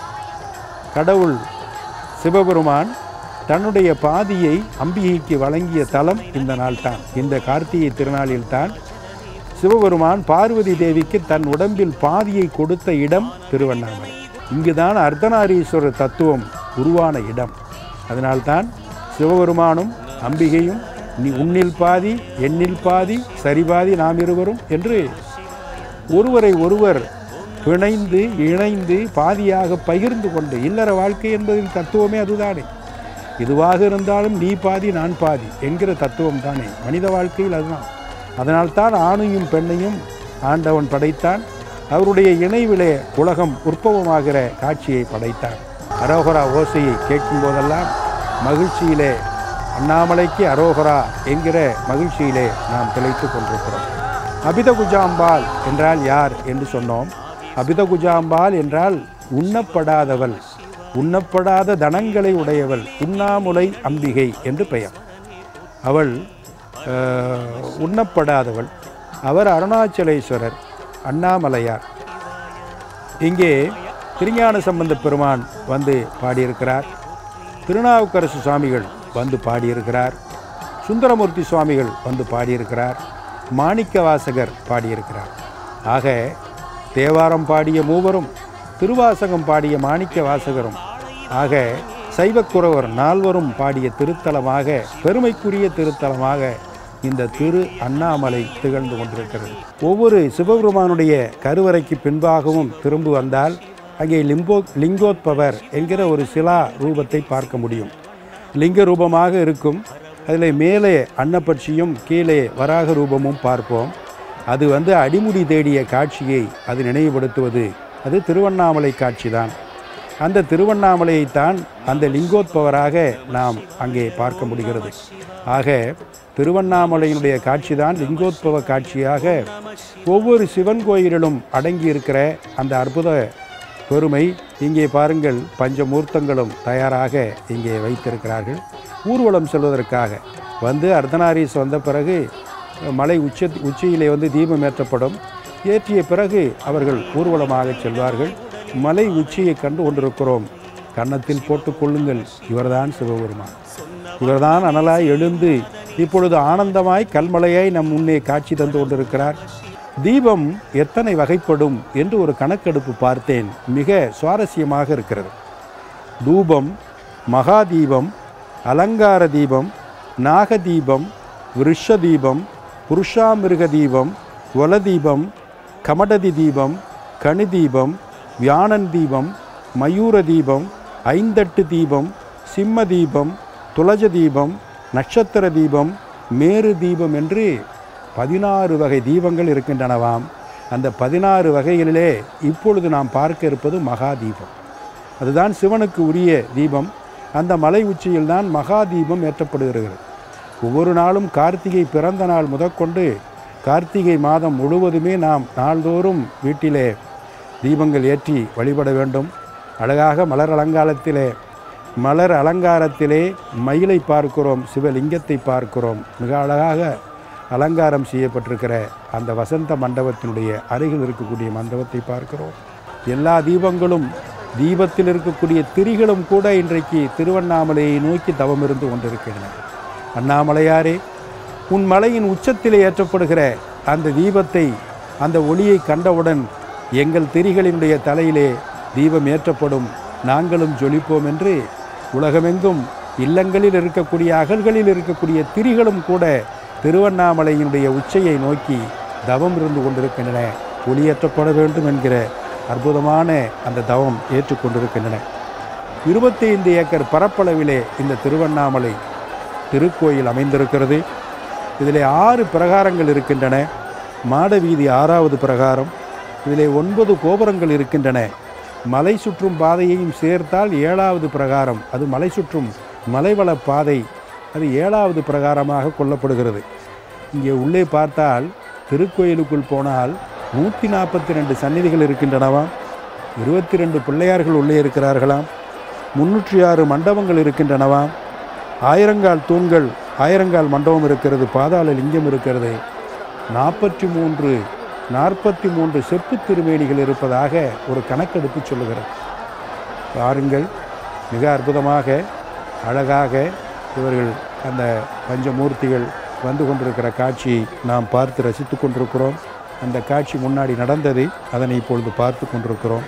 Speaker 2: கடவுள் சிவபெருமான் தன்னுடைய பாதியை அம்பிகைக்கு வழங்கிய தலம் இந்த நாள் தான். இந்த கார்த்திகை திருநாளில் தான் சிவபெருமான் பார்வதி தேவிக்கு தன் உடம்பில் பாதியை கொடுத்த இடம் திருவண்ணாமலை. இங்குதான் அர்த்தநாரீஸ்வரர் தத்துவம் உருவான இடம். அதனால்தான் சிவபெருமானும் அம்பிகையும் நீ உன்னில் பாதி என்னில் பாதி சரிபாதி நாம் இருவரும் என்று ஒருவரை ஒருவர் பிணைந்து இணைந்து பாதியாக பகிர்ந்து கொண்டு, இல்லற வாழ்க்கை என்பதின் தத்துவமே அதுதானே. இதுவாக இருந்தாலும் நீ பாதி நான் பாதி என்கிற தத்துவம் தானே மனித வாழ்க்கையில். அதுதான். அதனால்தான் ஆணையும் பெண்ணையும் ஆண்டவன் படைத்தான். அவருடைய இணைவிலே உலகம் உற்பவமாகிற காட்சியை படைத்தான். அரோகரா ஓசையை கேட்கும் போதெல்லாம் மகிழ்ச்சியிலே அண்ணாமலைக்கு அரோகரா என்கிற மகிழ்ச்சியிலே நாம் திளைத்து கொண்டிருக்கிறோம். அபிதகுஜாம்பாள் என்றால் யார் என்று சொன்னோம். அபிதகுஜாம்பாள் என்றால் உண்ணப்படாதவள், உண்ணப்படாத தனங்களை உடையவள், உண்ணாமுலை அம்பிகை என்று பெயர். அவள் உண்ணப்படாதவள். அவர் அருணாச்சலேஸ்வரர், அண்ணாமலையார். இங்கே திருஞான சம்பந்த பெருமான் வந்து பாடியிருக்கிறார். திருநாவுக்கரசு சுவாமிகள் வந்து பாடியிருக்கிறார். சுந்தரமூர்த்தி சுவாமிகள் வந்து பாடியிருக்கிறார். மாணிக்க வாசகர் பாடியிருக்கிறார். ஆக தேவாரம் பாடிய மூவரும், திருவாசகம் பாடிய மாணிக்க வாசகரும், ஆக சைவக்குறவர் நால்வரும் பாடிய திருத்தலமாக, பெருமைக்குரிய திருத்தலமாக இந்த திரு அண்ணாமலை திகழ்ந்து கொண்டிருக்கிறது. ஒவ்வொரு சிவபெருமானுடைய கருவறைக்கு பின்பாகவும் திரும்பி வந்தால் அங்கே லிம்போ லிங்கோத்பவர் என்கிற ஒரு சிலா ரூபத்தை பார்க்க முடியும். லிங்க ரூபமாக இருக்கும். அதில் மேலே அன்னப்பட்சியும் கீழே வராக ரூபமும் பார்ப்போம். அது வந்து அடிமுடி தேடிய காட்சியை அது நினைவுபடுத்துவது. அது திருவண்ணாமலை காட்சி தான். அந்த திருவண்ணாமலையைத்தான் அந்த லிங்கோத்பவராக நாம் அங்கே பார்க்க முடிகிறது. ஆக திருவண்ணாமலையினுடைய காட்சி தான் லிங்கோத்பவ காட்சியாக ஒவ்வொரு சிவன் கோயிலிலும் அடங்கி இருக்கிற அந்த அற்புத பெருமை. இங்கே பாருங்கள், பஞ்சமூர்த்தங்களும் தயாராக இங்கே வைத்திருக்கிறார்கள். ஊர்வலம் செல்வதற்காக வந்து அர்த்தநாரீஸ் வந்த பிறகு மலை உச்ச உச்சியிலே வந்து தீபம் ஏற்றப்படும். ஏற்றிய பிறகு அவர்கள் ஊர்வலமாக செல்வார்கள். மலை உச்சியை கண்டு கொண்டிருக்கிறோம். கன்னத்தில் போட்டு கொள்ளுங்கள், இவர்தான் சிவபெருமான். இவர்தான் அனலாய் எழுந்து இப்பொழுது ஆனந்தமாய் கல்மலையாய் நம் முன்னே காட்சி தந்து கொண்டிருக்கிறார். தீபம் எத்தனை வகைப்படும் என்று ஒரு கணக்கெடுப்பு பார்த்தேன். மிக சுவாரஸ்யமாக இருக்கிறது. தூபம், மகாதீபம், அலங்கார தீபம், நாகதீபம், விருஷ தீபம், புருஷாமிருக தீபம், வலதீபம், கமடதி தீபம், கனி தீபம், வியானன் தீபம், மயூர தீபம், ஐந்தட்டு தீபம், சிம்ம தீபம், துளஜ தீபம், நட்சத்திர தீபம், மேரு தீபம் என்று பதினாறு வகை தீபங்கள் இருக்கின்றனவாம். அந்த பதினாறு வகைகளிலே இப்பொழுது நாம் பார்க்க இருப்பது மகா தீபம். அதுதான் சிவனுக்கு உரிய தீபம். அந்த மலை உச்சியில் தான் மகா தீபம் ஏற்றப்படுகிறது. ஒவ்வொரு நாளும் கார்த்திகை பிறந்த நாள் முதற்கொண்டு கார்த்திகை மாதம் முழுவதுமே நாம் நாள்தோறும் வீட்டிலே தீபங்கள் ஏற்றி வழிபட வேண்டும். அழகாக மலர் அலங்காரத்திலே மலர் அலங்காரத்திலே மயிலை பார்க்கிறோம், சிவலிங்கத்தை பார்க்கிறோம். மிக அழகாக அலங்காரம் செய்யப்பட்டிருக்கிற அந்த வசந்த மண்டபத்தினுடைய அருகில் இருக்கக்கூடிய மண்டபத்தை பார்க்கிறோம். எல்லா தீபங்களும் தீபத்தில் இருக்கக்கூடிய திரிகளும் கூட இன்றைக்கு திருவண்ணாமலையை நோக்கி தவம் இருந்து கொண்டிருக்கின்றன. அண்ணாமலையாரே, உன் மலையின் உச்சத்திலே ஏற்றப்படுகிற அந்த தீபத்தை, அந்த ஒளியை கண்டவுடன் எங்கள் திரிகளினுடைய தலையிலே தீபம் ஏற்றப்படும், நாங்களும் ஜொலிப்போம் என்று உலகமெங்கும் இல்லங்களில் இருக்கக்கூடிய அகல்களில் இருக்கக்கூடிய திரிகளும் கூட திருவண்ணாமலையினுடைய உச்சையை நோக்கி தவம் இருந்து கொண்டிருக்கின்றன. ஒளியேற்றப்பட வேண்டும் என்கிற அற்புதமான அந்த தவம் ஏற்றுக்கொண்டிருக்கின்றன. இருபத்தி ஐந்து ஏக்கர் பரப்பளவிலே இந்த திருவண்ணாமலை திருக்கோயில் அமைந்திருக்கிறது. இதிலே ஆறு பிரகாரங்கள் இருக்கின்றன. மாட வீதி ஆறாவது பிரகாரம். இதிலே ஒன்பது கோபுரங்கள் இருக்கின்றன. மலை சுற்றும் பாதையையும் சேர்த்தால் ஏழாவது பிரகாரம். அது மலை சுற்றும் மலைவள பாதை, அது ஏழாவது பிரகாரமாக கொள்ளப்படுகிறது. இங்கே உள்ளே பார்த்தால் திருக்கோயிலுக்குள் போனால் நூற்றி நாற்பத்தி ரெண்டு சந்நிதிகள் இருக்கின்றனவாம். இருபத்தி ரெண்டு பிள்ளையார்கள் உள்ளே இருக்கிறார்களாம். முன்னூற்றி ஆறு மண்டபங்கள் இருக்கின்றனவாம். ஆயிரங்கால் தூண்கள், ஆயிரங்கால் மண்டபம் இருக்கிறது. பாதாள லிங்கம் இருக்கிறது. நாற்பத்தி மூன்று நாற்பத்தி மூன்று செப்பு திருமேனிகள் இருப்பதாக ஒரு கணக்கெடுப்பு சொல்லுகிறது. பாருங்கள், மிக அற்புதமாக அழகாக இவர்கள் அந்த பஞ்சமூர்த்திகள் வந்து கொண்டிருக்கிற காட்சியை நாம் பார்த்து ரசித்து கொண்டிருக்கிறோம். அந்த காட்சி முன்னாடி நடந்தது, அதனை இப்பொழுது பார்த்து கொண்டிருக்கிறோம்.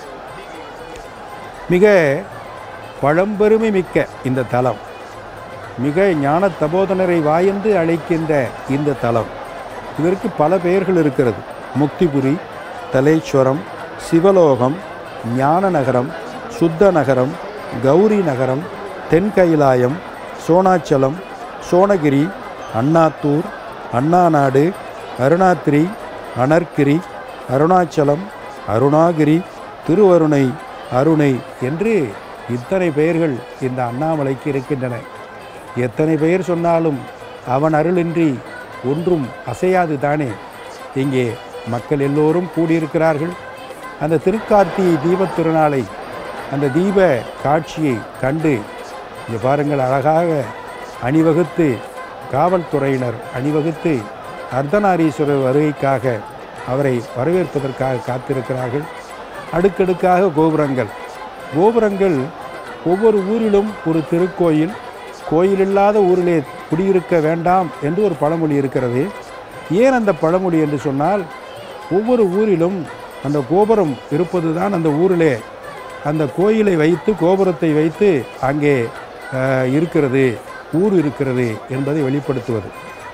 Speaker 2: மிக பழம்பெருமை மிக்க இந்த தலம், மிக ஞான தபோதனரை வாயென்று அழைக்கின்ற இந்த தலம், இதற்கு பல பெயர்கள் இருக்கிறது. முக்திபுரி, தலேஸ்வரம், சிவலோகம், ஞான நகரம், சுத்த நகரம், கௌரி நகரம், தென்கைலாயம், சோனாச்சலம், சோனகிரி, அண்ணாத்தூர், அண்ணாநாடு, அருணாத்திரி, அனர்கிரி, அருணாச்சலம், அருணாகிரி, திருவருணை, அருணை என்று இத்தனை பெயர்கள் இந்த அண்ணாமலைக்கு இருக்கின்றன. எத்தனை பெயர் சொன்னாலும் அவன் அருளின்றி ஒன்றும் அசையாது தானே. இங்கே மக்கள் எல்லோரும் கூடியிருக்கிறார்கள். அந்த திருக்கார்த்திகை தீபத் திருநாளை, அந்த தீப காட்சியை கண்டு இங்கே பாருங்கள், அழகாக அணிவகுத்து காவல்துறையினர் அணிவகுத்து அர்த்தநாரீஸ்வரர் வருகைக்காக அவரை வரவேற்பதற்காக காத்திருக்கிறார்கள். அடுக்கடுக்காக கோபுரங்கள் கோபுரங்கள் ஒவ்வொரு ஊரிலும் ஒரு திருக்கோயில், கோயில் இல்லாத ஊரிலே குடியிருக்க வேண்டாம் என்று ஒரு பழமொழி இருக்கிறது. ஏன் அந்த பழமொழி என்று சொன்னால், ஒவ்வொரு ஊரிலும் அந்த கோபுரம் இருப்பது தான் அந்த ஊரிலே அந்த கோயிலை வைத்து, கோபுரத்தை வைத்து அங்கே இருக்கிறது, ஊர் இருக்கிறது என்பதை வெளிப்படுத்துவது.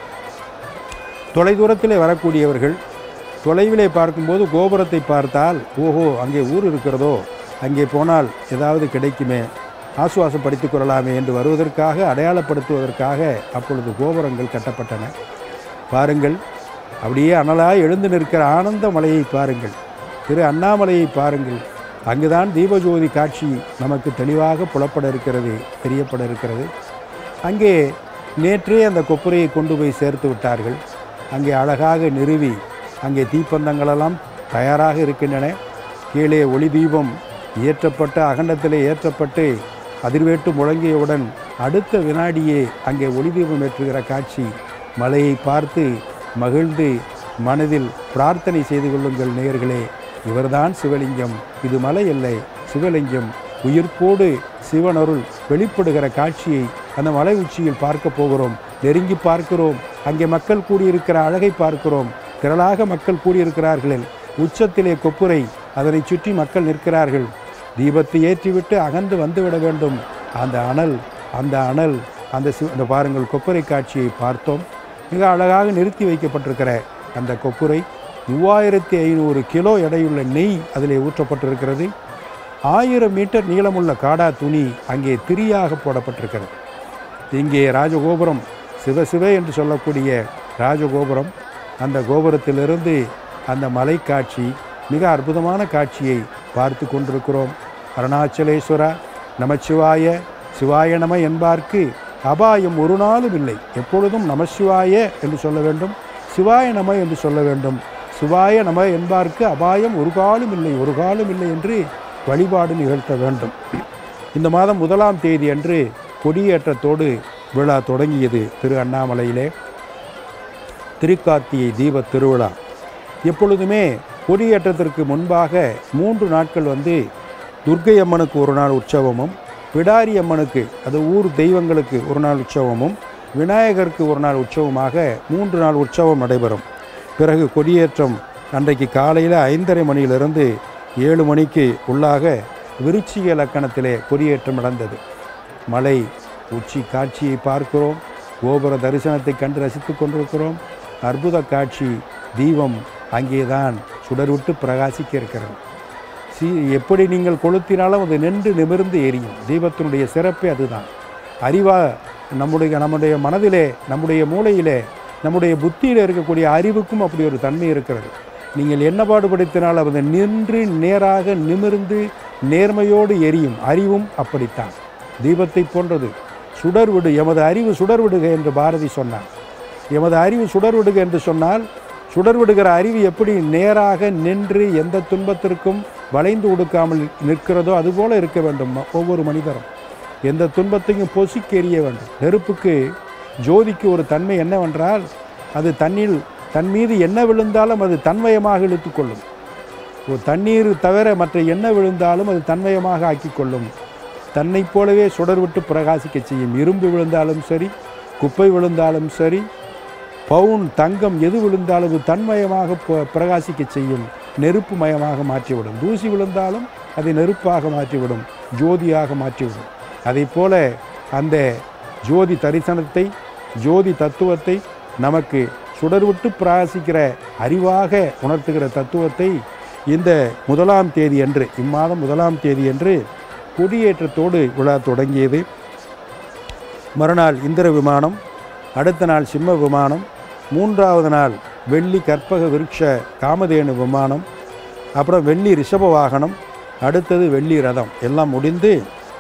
Speaker 2: தொலைதூரத்திலே வரக்கூடியவர்கள் தொலைவிலே பார்க்கும்போது கோபுரத்தை பார்த்தால், ஓஹோ அங்கே ஊர் இருக்கிறதோ, அங்கே போனால் ஏதாவது கிடைக்குமே, ஆசுவாசப்படுத்திக் கொள்ளலாமே என்று வருவதற்காக, அடையாளப்படுத்துவதற்காக அப்பொழுது கோபுரங்கள் கட்டப்பட்டன. பாருங்கள், அப்படியே அனலாய் எழுந்து நிற்கிற ஆனந்த மலையை பாருங்கள், திரு அண்ணாமலையை பாருங்கள். அங்குதான் தீபஜோதி காட்சி நமக்கு தெளிவாக புலப்பட இருக்கிறது, தெரியப்பட இருக்கிறது. அங்கே நேற்றே அந்த கொப்புரையை கொண்டு போய் சேர்த்து விட்டார்கள். அங்கே அழகாக நிறுவி அங்கே தீப்பந்தங்களெல்லாம் தயாராக இருக்கின்றன. கீழே ஒளி தீபம் ஏற்றப்பட்டு அகண்டத்திலே ஏற்றப்பட்டு அதிர்வேட்டு முழங்கியவுடன் அடுத்த வினாடியே அங்கே ஒளி தீபம் ஏற்றுகிற காட்சி. மலையை பார்த்து மகிழ்ந்து மனதில் பிரார்த்தனை செய்து கொள்ளுங்கள் நேயர்களே. இவர்தான் சிவலிங்கம், இது மலை இல்லை, சிவலிங்கம். உயிர்ப்போடு சிவனருள் வெளிப்படுகிற காட்சியை அந்த மலை உச்சியில் பார்க்க போகிறோம். நெருங்கி பார்க்கிறோம். அங்கே மக்கள் கூடியிருக்கிற அழகை பார்க்கிறோம். திரளாக மக்கள் கூடியிருக்கிறார்கள். உச்சத்திலே கொப்புரை, அதனை சுற்றி மக்கள் நிற்கிறார்கள். தீபத்தை ஏற்றிவிட்டு அகன்று வந்துவிட வேண்டும். அந்த அனல் அந்த அனல் அந்த சி அந்த பாருங்கள், கொப்புரை காட்சியை பார்த்தோம். மிக அழகாக நிறுத்தி வைக்கப்பட்டிருக்கிற அந்த கொப்புரை மூவாயிரத்தி ஐநூறு கிலோ எடையுள்ள நெய் அதிலே ஊற்றப்பட்டிருக்கிறது. ஆயிரம் மீட்டர் நீளமுள்ள காடா துணி அங்கே திரியாக போடப்பட்டிருக்கிறது. இங்கே ராஜகோபுரம், சிவசிவ என்று சொல்லக்கூடிய ராஜகோபுரம், அந்த கோபுரத்திலிருந்து அந்த மலை காட்சி, மிக அற்புதமான காட்சியை பார்த்து கொண்டிருக்கிறோம். அருணாச்சலேஸ்வரா நமச்சிவாய சிவாய நம என்பார்க்கு அபாயம் ஒரு நாளும் இல்லை. எப்பொழுதும் நமசிவாய என்று சொல்ல வேண்டும், சிவாய நம என்று சொல்ல வேண்டும். சிவாய நம என்பார்க்கு அபாயம் ஒரு காலம் இல்லை, ஒரு காலம் இல்லை என்று வழிபாடு நிகழ்த்த வேண்டும். இந்த மாதம் முதலாம் தேதி அன்று கொடியேற்றத்தோடு விழா தொடங்கியது திரு அண்ணாமலையிலே. திருக்கார்த்திகை தீப திருவிழா. எப்பொழுதுமே கொடியேற்றத்திற்கு முன்பாக மூன்று நாட்கள் வந்து துர்க்கை அம்மனுக்கு ஒரு நாள் உற்சவமும், பிடாரி அம்மனுக்கு, அது ஊர் தெய்வங்களுக்கு ஒரு நாள் உற்சவமும், விநாயகருக்கு ஒரு நாள் உற்சவமாக மூன்று நாள் உற்சவம் நடைபெறும். பிறகு கொடியேற்றம் அன்றைக்கு காலையில் ஐந்தரை மணியிலிருந்து ஏழு மணிக்கு உள்ளாக விருச்சிக இலக்கணத்திலே கொடியேற்றம் நடந்தது. மலை உச்சி காட்சியை பார்க்கிறோம். கோபுர தரிசனத்தை கண்டு ரசித்து கொண்டிருக்கிறோம். அற்புத காட்சி. தீபம் அங்கேதான் சுடர்விட்டு பிரகாசிக்க இருக்கிறது. சி எப்படி நீங்கள் கொளுத்தினாலும் அது நின்று நிமிர்ந்து எரியும். தீபத்தினுடைய சிறப்பே அதுதான். அறிவா நம்முடைய நம்முடைய மனதிலே, நம்முடைய மூளையிலே, நம்முடைய புத்தியில் இருக்கக்கூடிய அறிவுக்கும் அப்படி ஒரு தன்மை இருக்கிறது. நீங்கள் என்ன பாடுபடுத்தினால் அது நின்று நேராக நிமிர்ந்து நேர்மையோடு எரியும். அறிவும் அப்படித்தான், தீபத்தை போன்றது. சுடர்விடு, எமது அறிவு சுடர்விடுக என்று பாரதி சொன்னார். எமது அறிவு சுடர்விடுக என்று சொன்னால், சுடர்விடுகிற அறிவு எப்படி நேராக நின்று எந்த துன்பத்திற்கும் வளைந்து கொடுக்காமல் நிற்கிறதோ அதுபோல இருக்க வேண்டும் ஒவ்வொரு மனிதரும். எந்த துன்பத்தையும் பொசுக்கி எறிய வேண்டும். நெருப்புக்கு, ஜோதிக்கு ஒரு தன்மை என்னவென்றால், அது தண்ணீர் தன் மீது என்ன விழுந்தாலும் அது தன்மயமாக இழுத்துக்கொள்ளும். ஒரு தண்ணீர் தவிர மற்ற என்ன விழுந்தாலும் அது தன்மயமாக ஆக்கிக்கொள்ளும். தன்னை போலவே சுடர்விட்டு பிரகாசிக்க செய்யும். இரும்பு விழுந்தாலும் சரி, குப்பை விழுந்தாலும் சரி, பவுன் தங்கம் எது விழுந்தாலும் தன்மயமாக பிரகாசிக்க செய்யும். நெருப்பு மயமாக மாற்றிவிடும். தூசி விழுந்தாலும் அதை நெருப்பாக மாற்றிவிடும், ஜோதியாக மாற்றிவிடும். அதை போல அந்த ஜோதி தரிசனத்தை, ஜோதி தத்துவத்தை, நமக்கு சுடர்விட்டு பிரகாசிக்கிற அறிவாக உணர்த்துகிற தத்துவத்தை இந்த முதலாம் தேதி அன்று, இம்மாதம் முதலாம் தேதி அன்று கொடியேற்றத்தோடு விழா தொடங்கியது. மறுநாள் இந்திர விமானம், அடுத்த நாள் சிம்ம விமானம், மூன்றாவது நாள் வெள்ளி கற்பக விருட்ச காமதேனு விமானம், அப்புறம் வெள்ளி ரிஷப வாகனம், அடுத்தது வெள்ளி ரதம் எல்லாம் முடிந்து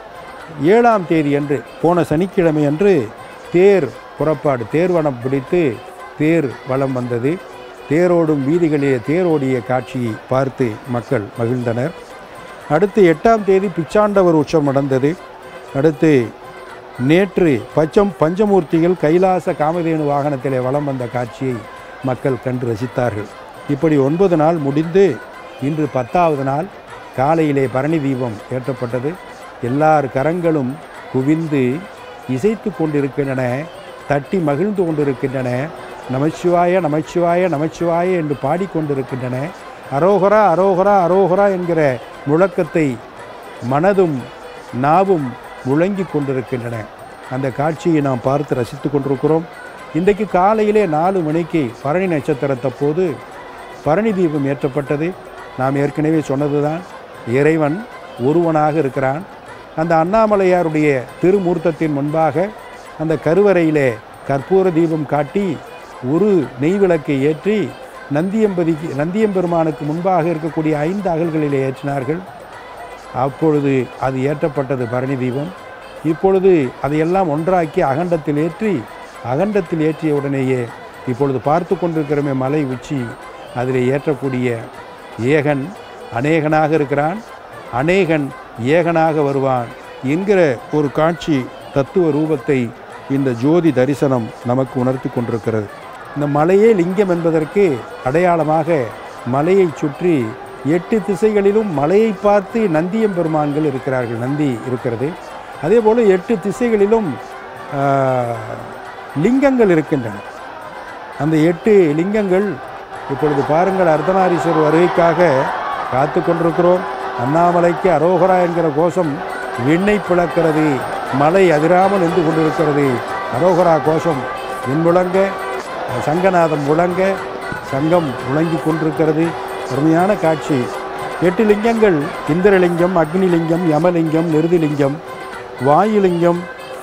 Speaker 2: ஏழாம் தேதி அன்று, போன சனிக்கிழமை அன்று தேர் புறப்பாடு, தேர்வனம் பிடித்து தேர் வலம் வந்தது. தேரோடும் வீதிகளிலே தேரோடிய காட்சியை பார்த்து மக்கள் மகிழ்ந்தனர். அடுத்து எட்டாம் தேதி பிச்சாண்டவர் உற்சவம் நடந்தது. அடுத்து நேற்று பச்சம் பஞ்சமூர்த்திகள் கைலாச காமதேனு வாகனத்திலே வலம் வந்த காட்சியை மக்கள் கண்டு ரசித்தார்கள். இப்படி ஒன்பது நாள் முடிந்து இன்று பத்தாவது நாள் காலையிலே பரணி தீபம் ஏற்றப்பட்டது. எல்லார் கரங்களும் குவிந்து இசைத்து கொண்டிருக்கின்றன, தட்டி மகிழ்ந்து கொண்டிருக்கின்றன. நமச்சிவாய நமச்சிவாய நமச்சிவாய என்று பாடிக்கொண்டிருக்கின்றன. அரோகரா அரோகரா அரோகரா என்கிற முழக்கத்தை மனதும் நாவும் முழங்கி கொண்டிருக்கின்றன. அந்த காட்சியை நாம் பார்த்து ரசித்து கொண்டிருக்கிறோம். இன்றைக்கு காலையிலே நாலு மணிக்கு பரணி நட்சத்திரத்தப்போது பரணி தீபம் ஏற்றப்பட்டது. நாம் ஏற்கனவே சொன்னதுதான், இறைவன் ஒருவனாக இருக்கிறான். அந்த அண்ணாமலையாருடைய திருமூர்த்தத்தின் முன்பாக அந்த கருவறையிலே கற்பூர தீபம் காட்டி ஒரு நெய் விளக்கை ஏற்றி நந்தியம்பதிக்கு நந்தியம்பெருமானுக்கு முன்பாக இருக்கக்கூடிய ஐந்து அகல்களிலே ஏற்றினார்கள். அப்பொழுது அது ஏற்றப்பட்டது பரணி தீபம். இப்பொழுது அதையெல்லாம் ஒன்றாக்கி அகண்டத்தில் ஏற்றி, அகண்டத்தில் ஏற்றிய உடனேயே இப்பொழுது பார்த்து கொண்டிருக்கிறமே மலை உச்சி, அதில் ஏற்றக்கூடிய ஏகன் அநேகனாக இருக்கிறான், அநேகன் ஏகனாக வருவான் என்கிற ஒரு காட்சி தத்துவ ரூபத்தை இந்த ஜோதி தரிசனம் நமக்கு உணர்த்தி கொண்டிருக்கிறது. இந்த மலையே லிங்கம் என்பதற்கு அடையாளமாக மலையை சுற்றி எட்டு திசைகளிலும் மலையை பார்த்து நந்தியம்பெருமான்கள் இருக்கிறார்கள், நந்தி இருக்கிறது. அதே போல் எட்டு திசைகளிலும் லிங்கங்கள் இருக்கின்றன. அந்த எட்டு லிங்கங்கள் இப்பொழுது பாருங்கள், அர்த்தநாரீஸ்வரர் வருகைக்காக காத்து கொண்டிருக்கிறோம். அண்ணாமலைக்கு அரோகரா என்கிற கோஷம் விண்ணை பிளக்கிறது, மலை அதிராமல் நின்று கொண்டிருக்கிறது. அரோகரா கோஷம் விண் முழங்க, சங்கநாதம் முழங்க, சங்கம் முழங்கி கொண்டிருக்கிறது. அருமையான காட்சி. எட்டு லிங்கங்கள் இந்திரலிங்கம், அக்னிலிங்கம், யமலிங்கம், நிருதிலிங்கம், வாயுலிங்கம்,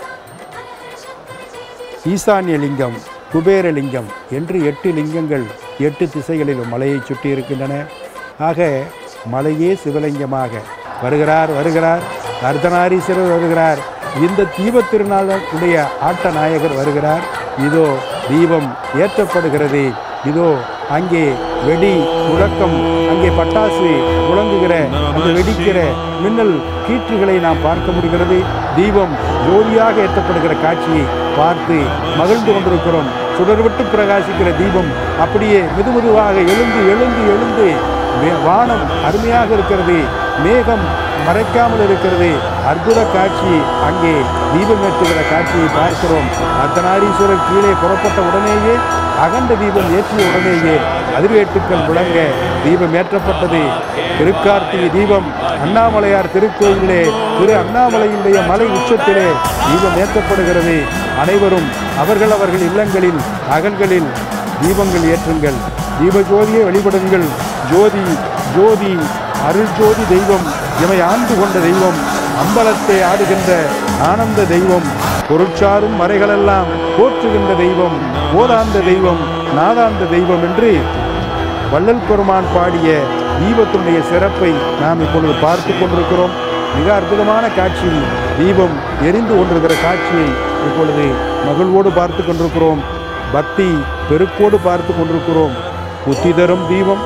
Speaker 2: ஈசான்யலிங்கம், குபேரலிங்கம் என்று எட்டு லிங்கங்கள் எட்டு திசைகளிலும் மலையை சுற்றி இருக்கின்றன. ஆக மலையே சிவலிங்கமாக வருகிறார் வருகிறார் அர்த்தநாரீஸ்வரர் வருகிறார். இந்த தீபத் திருநாளுடைய ஆட்ட நாயகர் வருகிறார். இதோ தீபம் ஏற்றப்படுகிறது. இதோ அங்கே வெடி முழக்கம், அங்கே பட்டாசு முழங்குகிற அந்த வெடிக்கிற மின்னல் கீற்றுகளை நாம் பார்க்க முடிகிறது. தீபம் ஜோதியாக ஏற்றப்படுகிற காட்சியை பார்த்து மகிழ்ந்து கொண்டிருக்கிறோம். சுடர்விட்டு பிரகாசிக்கிற தீபம் அப்படியே மெதுமெதுவாக எழுந்து எழுந்து எழுந்து வானம் அருமையாக இருக்கிறது. மேகம் மறைக்காமல் இருக்கிறது. அற்புத காட்சி. அங்கே தீபம் ஏற்றுகிற காட்சியை பார்க்கிறோம். அர்த்தநாரீஸ்வரர் கீழே புறப்பட்ட உடனேயே, அகண்ட தீபம் ஏற்றிய உடனேயே அதிர்வேட்டுக்கள் முழங்க தீபம் ஏற்றப்பட்டது. திருக்கார்த்திகை தீபம் அண்ணாமலையார் திருக்கோயிலே, திரு அண்ணாமலையினுடைய மலை உச்சத்திலே தீபம் ஏற்றப்படுகிறது. அனைவரும் அவர்கள் அவர்கள் இல்லங்களில் அகல்களில் தீபங்கள் ஏற்றுங்கள், தீப ஜோதியை வழிபடுங்கள். ஜோதி ஜோதி அருள் ஜோதி தெய்வம், எமை ஆண்டு கொண்ட தெய்வம், அம்பலத்தை ஆடுகின்ற ஆனந்த தெய்வம், பொருட்சாரும் மறைகளெல்லாம் போற்றுகின்ற தெய்வம், போதாந்த தெய்வம், நாதாந்த தெய்வம் என்று வள்ளல் பெருமான் பாடிய தீபத்தினுடைய சிறப்பை நாம் இப்பொழுது பார்த்து கொண்டிருக்கிறோம். மிக அற்புதமான காட்சி. தீபம் எரிந்து கொண்டிருக்கிற காட்சியை இப்பொழுது மகிழ்வோடு பார்த்து கொண்டிருக்கிறோம். பக்தி பெருக்கோடு பார்த்து கொண்டிருக்கிறோம். புத்தி தரும் தீபம்,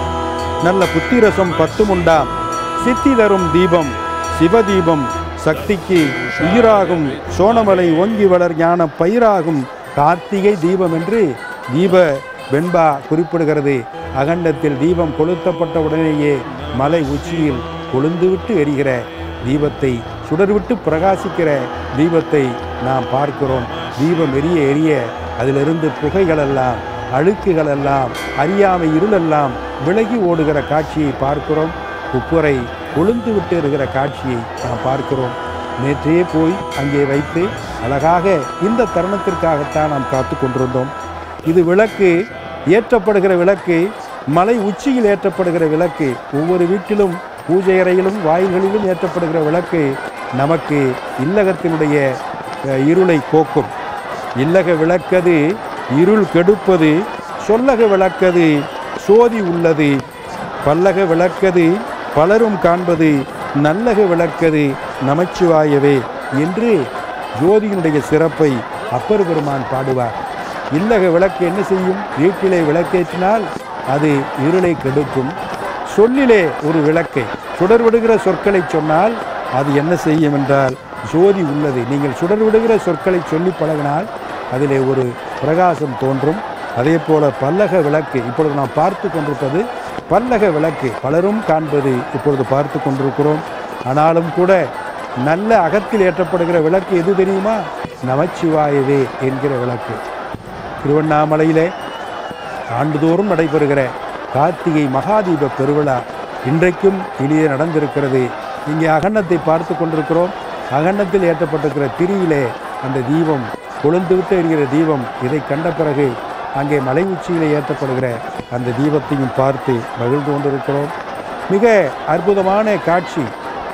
Speaker 2: நல்ல புத்திரசம் பத்தும் உண்டாம், சித்தி தரும் தீபம் சிவதீபம், சக்திக்கு உயிராகும் சோனமலை ஓங்கி வளர் ஞான பயிராகும் கார்த்திகை தீபம் என்று தீப வெண்பா குறிப்பிடுகிறது. அகண்டத்தில் தீபம் கொளுத்தப்பட்ட உடனேயே மலை உச்சியில் கொழுந்துவிட்டு எரிகிற தீபத்தை, சுடர்விட்டு பிரகாசிக்கிற தீபத்தை நாம் பார்க்கிறோம். தீபம் எரிய எரிய அதிலிருந்து புகைகளெல்லாம், அழுக்குகளெல்லாம், அறியாமை இருளெல்லாம் விலகி ஓடுகிற காட்சியை பார்க்கிறோம். குப்புரை கொழுந்து விட்டு இருக்கிற காட்சியை நாம் பார்க்கிறோம். நேற்றே போய் அங்கே வைத்து அழகாக இந்த தருணத்திற்காகத்தான் நாம் காத்து கொண்டிருந்தோம். இது விளக்கு, ஏற்றப்படுகிற விளக்கு, மலை உச்சியில் ஏற்றப்படுகிற விளக்கு. ஒவ்வொரு வீட்டிலும் பூஜை அறையிலும் வாயில்களிலும் ஏற்றப்படுகிற விளக்கு நமக்கு இல்லகத்தினுடைய இருளை போக்கும். இல்லக விளக்கது இருள் கெடுப்பது, சொல்லக விளக்கது சோதி உள்ளது, பல்லக விளக்கது பலரும் காண்பது, நல்லக விளக்கது நமச்சிவாயவே என்று ஜோதியினுடைய சிறப்பை அப்பர் பெருமான் பாடுவார். இல்லக விளக்கு என்ன செய்யும்? வீட்டிலே விளக்கேற்றினால் அது இருளை கெடுக்கும். சொல்லிலே ஒரு விளக்கை, சுடர் விடுகிற சொற்களை சொன்னால் அது என்ன செய்யும் என்றால் ஜோதி உள்ளது. நீங்கள் சுடர் விடுகிற சொற்களை சொல்லி பழகினால் அதிலே ஒரு பிரகாசம் தோன்றும். அதே போல பல்லக விளக்கு இப்பொழுது நாம் பார்த்து கொண்டிருப்பது பல்லக விளக்கு, பலரும் காண்பது இப்பொழுது பார்த்து கொண்டிருக்கிறோம். ஆனாலும் கூட நல்ல அகத்தில் ஏற்றப்படுகிற விளக்கு எது தெரியுமா? நமச்சிவாயவே என்கிற விளக்கு. திருவண்ணாமலையிலே ஆண்டுதோறும் நடைபெறுகிற கார்த்திகை மகாதீப பெருவிழா இன்றைக்கும் இனியே நடந்திருக்கிறது. இங்கே அகண்டத்தை பார்த்து கொண்டிருக்கிறோம். அகண்டத்தில் ஏற்றப்பட்டிருக்கிற திரியிலே அந்த தீபம் கொழுந்துவிட்டு எரிகிற தீபம். இதை கண்ட பிறகு அங்கே மலை உச்சியிலே ஏற்றப்படுகிற அந்த தீபத்தையும் பார்த்து மகிழ்ந்து கொண்டிருக்கிறோம். மிக அற்புதமான காட்சி.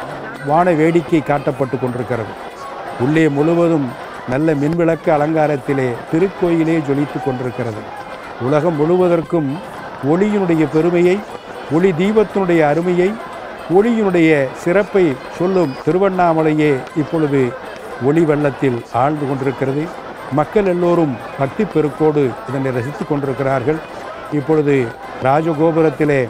Speaker 2: வான வேடிக்கை காட்டப்பட்டு கொண்டிருக்கிறது. உள்ளே முழுவதும் நல்ல மின்விளக்கு அலங்காரத்திலே திருக்கோயிலே ஜொலித்து கொண்டிருக்கிறது. உலகம் முழுவதற்கும் ஒளியினுடைய பெருமையை, ஒளி தீபத்தினுடைய அருமையை, ஒளியினுடைய சிறப்பை சொல்லும் திருவண்ணாமலையே இப்பொழுது ஒளி வெள்ளத்தில் ஆழ்ந்து கொண்டிருக்கிறது. மக்கள் எல்லோரும் பக்தி பெருக்கோடு இதனை ரசித்து கொண்டிருக்கிறார்கள். இப்பொழுது ராஜகோபுரத்திலே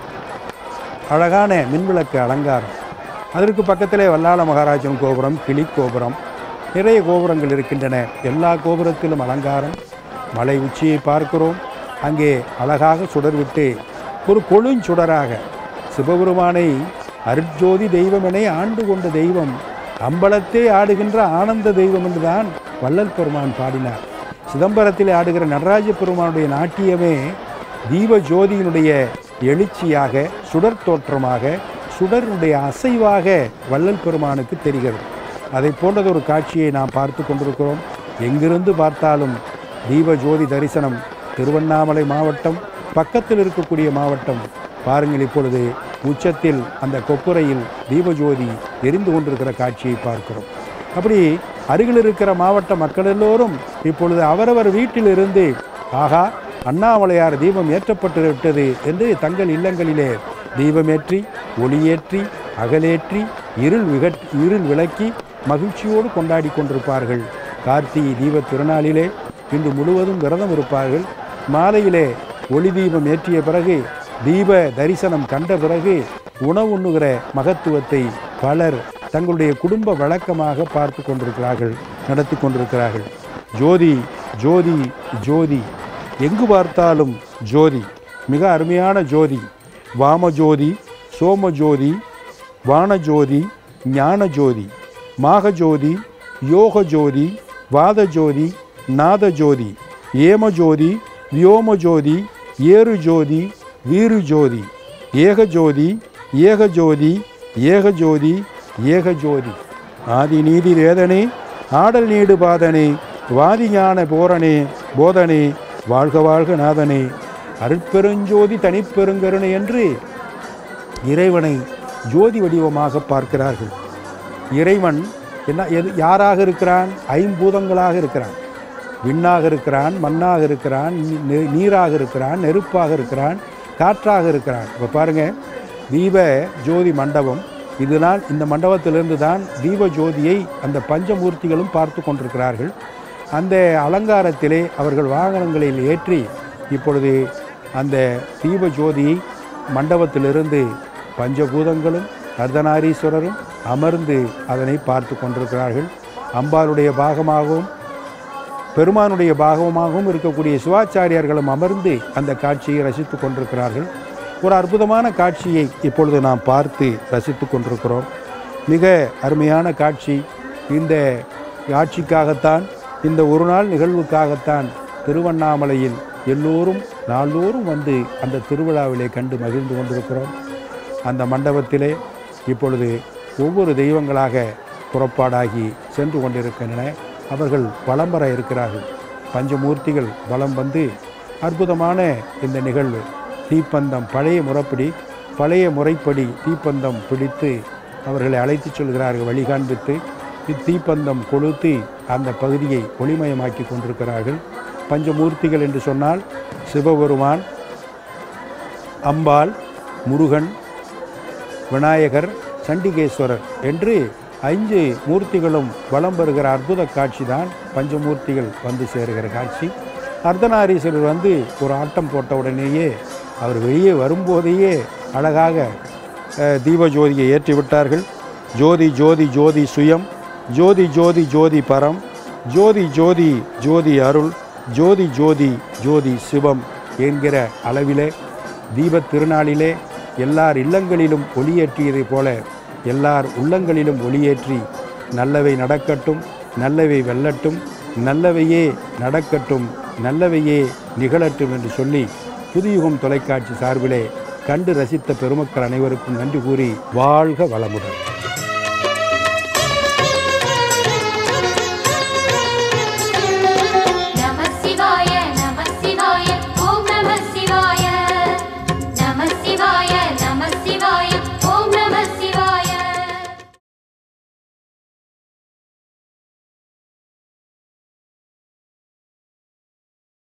Speaker 2: அழகான மின்விளக்கு அலங்காரம், அதற்கு பக்கத்திலே வல்லாள மகாராஜன் கோபுரம், கிளி கோபுரம், நிறைய கோபுரங்கள் இருக்கின்றன. எல்லா கோபுரத்திலும் அலங்காரம். மலை உச்சியை பார்க்கிறோம். அங்கே அழகாக சுடர்விட்டு ஒரு கொழுஞ்சுடராக சிவபெருமானை அருட்ஜோதி தெய்வமென ஆண்டு கொண்ட தெய்வம் அம்பலத்தே ஆடுகின்ற ஆனந்த தெய்வம் என்றுதான் வள்ளல் பெருமான் பாடினார். சிதம்பரத்தில் ஆடுகிற நடராஜ பெருமானுடைய நாட்டியமே தீப ஜோதியினுடைய எழுச்சியாக, சுடர் தோற்றமாக, சுடருடைய அசைவாக வள்ளல் பெருமானுக்கு தெரிகிறது. அதை போன்றதொரு காட்சியை நாம் பார்த்து கொண்டிருக்கிறோம். எங்கிருந்து பார்த்தாலும் தீப ஜோதி தரிசனம். திருவண்ணாமலை மாவட்டம் பக்கத்தில் இருக்கக்கூடிய மாவட்டம் பாருங்கள், இப்பொழுது உச்சத்தில் அந்த கொப்புரையில் தீபஜோதி எரிந்து கொண்டிருக்கிற காட்சியை பார்க்கிறோம். அப்படி அருகில் இருக்கிற மாவட்ட மக்கள் எல்லோரும் இப்பொழுது அவரவர் வீட்டிலிருந்து ஆகா அண்ணாமலையார் தீபம் ஏற்றப்பட்டு விட்டது என்று தங்கள் இல்லங்களிலே தீபமேற்றி, ஒளியேற்றி, அகலேற்றி, இருள் விகட் இருள் விளக்கி மகிழ்ச்சியோடு கொண்டாடி கொண்டிருப்பார்கள். கார்த்திகை தீப திருநாளிலே இன்று முழுவதும் விரதம் இருப்பார்கள். மாலையிலே ஒளி தீபம் ஏற்றிய பிறகு, தீப தரிசனம் கண்ட பிறகு உணவு உண்ணுகிற மகத்துவத்தை பலர் தங்களுடைய குடும்ப வழக்கமாக பார்த்து கொண்டிருக்கிறார்கள், நடத்தி கொண்டிருக்கிறார்கள். ஜோதி ஜோதி ஜோதி, எங்கு பார்த்தாலும் ஜோதி, மிக அருமையான ஜோதி. வாமஜோதி, சோமஜோதி, வானஜோதி, ஞானஜோதி, மாகஜோதி, யோகஜோதி, வாதஜோதி, நாதஜோதி, ஏமஜோதி, வியோமஜோதி, ஏறுஜோதி, வீருஜோதி, ஏகஜோதி, ஏகஜோதி, ஏகஜோதி, ஏகஜோதி. ஆதி நீதி வேதனே, ஆடல் நீடு பாதனே, வாதிஞான போரணே போதனே, வாழ்க வாழ்க நாதனே, அருட்பெருஞ்சோதி தனிப்பெருங்கருணை என்று இறைவனை ஜோதி வடிவமாக பார்க்கிறார்கள். இறைவன் என்ன எது யாராக இருக்கிறான்? ஐம்பூதங்களாக இருக்கிறான். விண்ணாக இருக்கிறான், மண்ணாக இருக்கிறான், நீராக இருக்கிறான், நெருப்பாக இருக்கிறான், காற்றாக இருக்கிறான். இப்போ பாருங்கள், தீப ஜோதி மண்டபம். இதனால் இந்த மண்டபத்திலிருந்து தான் தீப ஜோதியை அந்த பஞ்சமூர்த்திகளும் பார்த்து கொண்டிருக்கிறார்கள். அந்த அலங்காரத்திலே அவர்கள் வாகனங்களில் ஏற்றி இப்பொழுது அந்த தீப ஜோதியை மண்டபத்திலிருந்து பஞ்சபூதங்களும் அர்த்தநாரீஸ்வரரும் அமர்ந்து அதனை பார்த்து கொண்டிருக்கிறார்கள். அம்பாளுடைய பாகமாகவும் பெருமானுடைய பாகமாகவும் இருக்கக்கூடிய சிவாச்சாரியார்களும் அமர்ந்து அந்த காட்சியை ரசித்து கொண்டிருக்கிறார்கள். ஒரு அற்புதமான காட்சியை இப்பொழுது நாம் பார்த்து ரசித்து கொண்டிருக்கிறோம். மிக அருமையான காட்சி. இந்த காட்சிக்காகத்தான், இந்த ஒரு நாள் நிகழ்வுக்காகத்தான் திருவண்ணாமலையில் எல்லோரும் நாள்தோறும் வந்து அந்த திருவிழாவிலே கண்டு மகிழ்ந்து கொண்டிருக்கிறோம். அந்த மண்டபத்திலே இப்பொழுது ஒவ்வொரு தெய்வங்களாக புறப்பாடாகி சென்று கொண்டிருக்கின்றன. அவர்கள் வலம் வர இருக்கிறார்கள். பஞ்சமூர்த்திகள் வலம் வந்து அற்புதமான இந்த நிகழ்வு தீப்பந்தம் பழைய முறைப்படி பழைய முறைப்படி தீப்பந்தம் பிடித்து அவர்களை அழைத்து செல்கிறார்கள். வழி காண்பித்து தீப்பந்தம் கொளுத்தி அந்த பகுதியை ஒளிமயமாக்கி கொண்டிருக்கிறார்கள். பஞ்சமூர்த்திகள் என்று சொன்னால் சிவபெருமான், அம்பாள், முருகன், விநாயகர், சண்டிகேஸ்வரர் என்று ஐந்து மூர்த்திகளும் வலம் வருகிற அற்புத காட்சி தான் பஞ்சமூர்த்திகள் வந்து சேருகிற காட்சி. அர்த்தநாரீஸ்வரர் வந்து ஒரு ஆட்டம் போட்ட உடனேயே அவர் வெளியே வரும்போதையே அழகாக தீபஜோதியை ஏற்றி விட்டார்கள். ஜோதி ஜோதி ஜோதி சுயம், ஜோதி ஜோதி ஜோதி பரம், ஜோதி ஜோதி ஜோதி அருள், ஜோதி ஜோதி ஜோதி சிவம் என்கிற அளவிலே தீபத் திருநாளிலே எல்லார் இல்லங்களிலும் ஒளியேற்றியதை போல எல்லார் உள்ளங்களிலும் ஒளியேற்றி நல்லவை நடக்கட்டும், நல்லவை வெல்லட்டும், நல்லவையே நடக்கட்டும், நல்லவையே நிகழட்டும் என்று சொல்லி புதுயுகம் தொலைக்காட்சி சார்பிலே கண்டு ரசித்த பெருமக்கள் அனைவருக்கும் நன்றி கூறி வாழ்க வளமுடன்.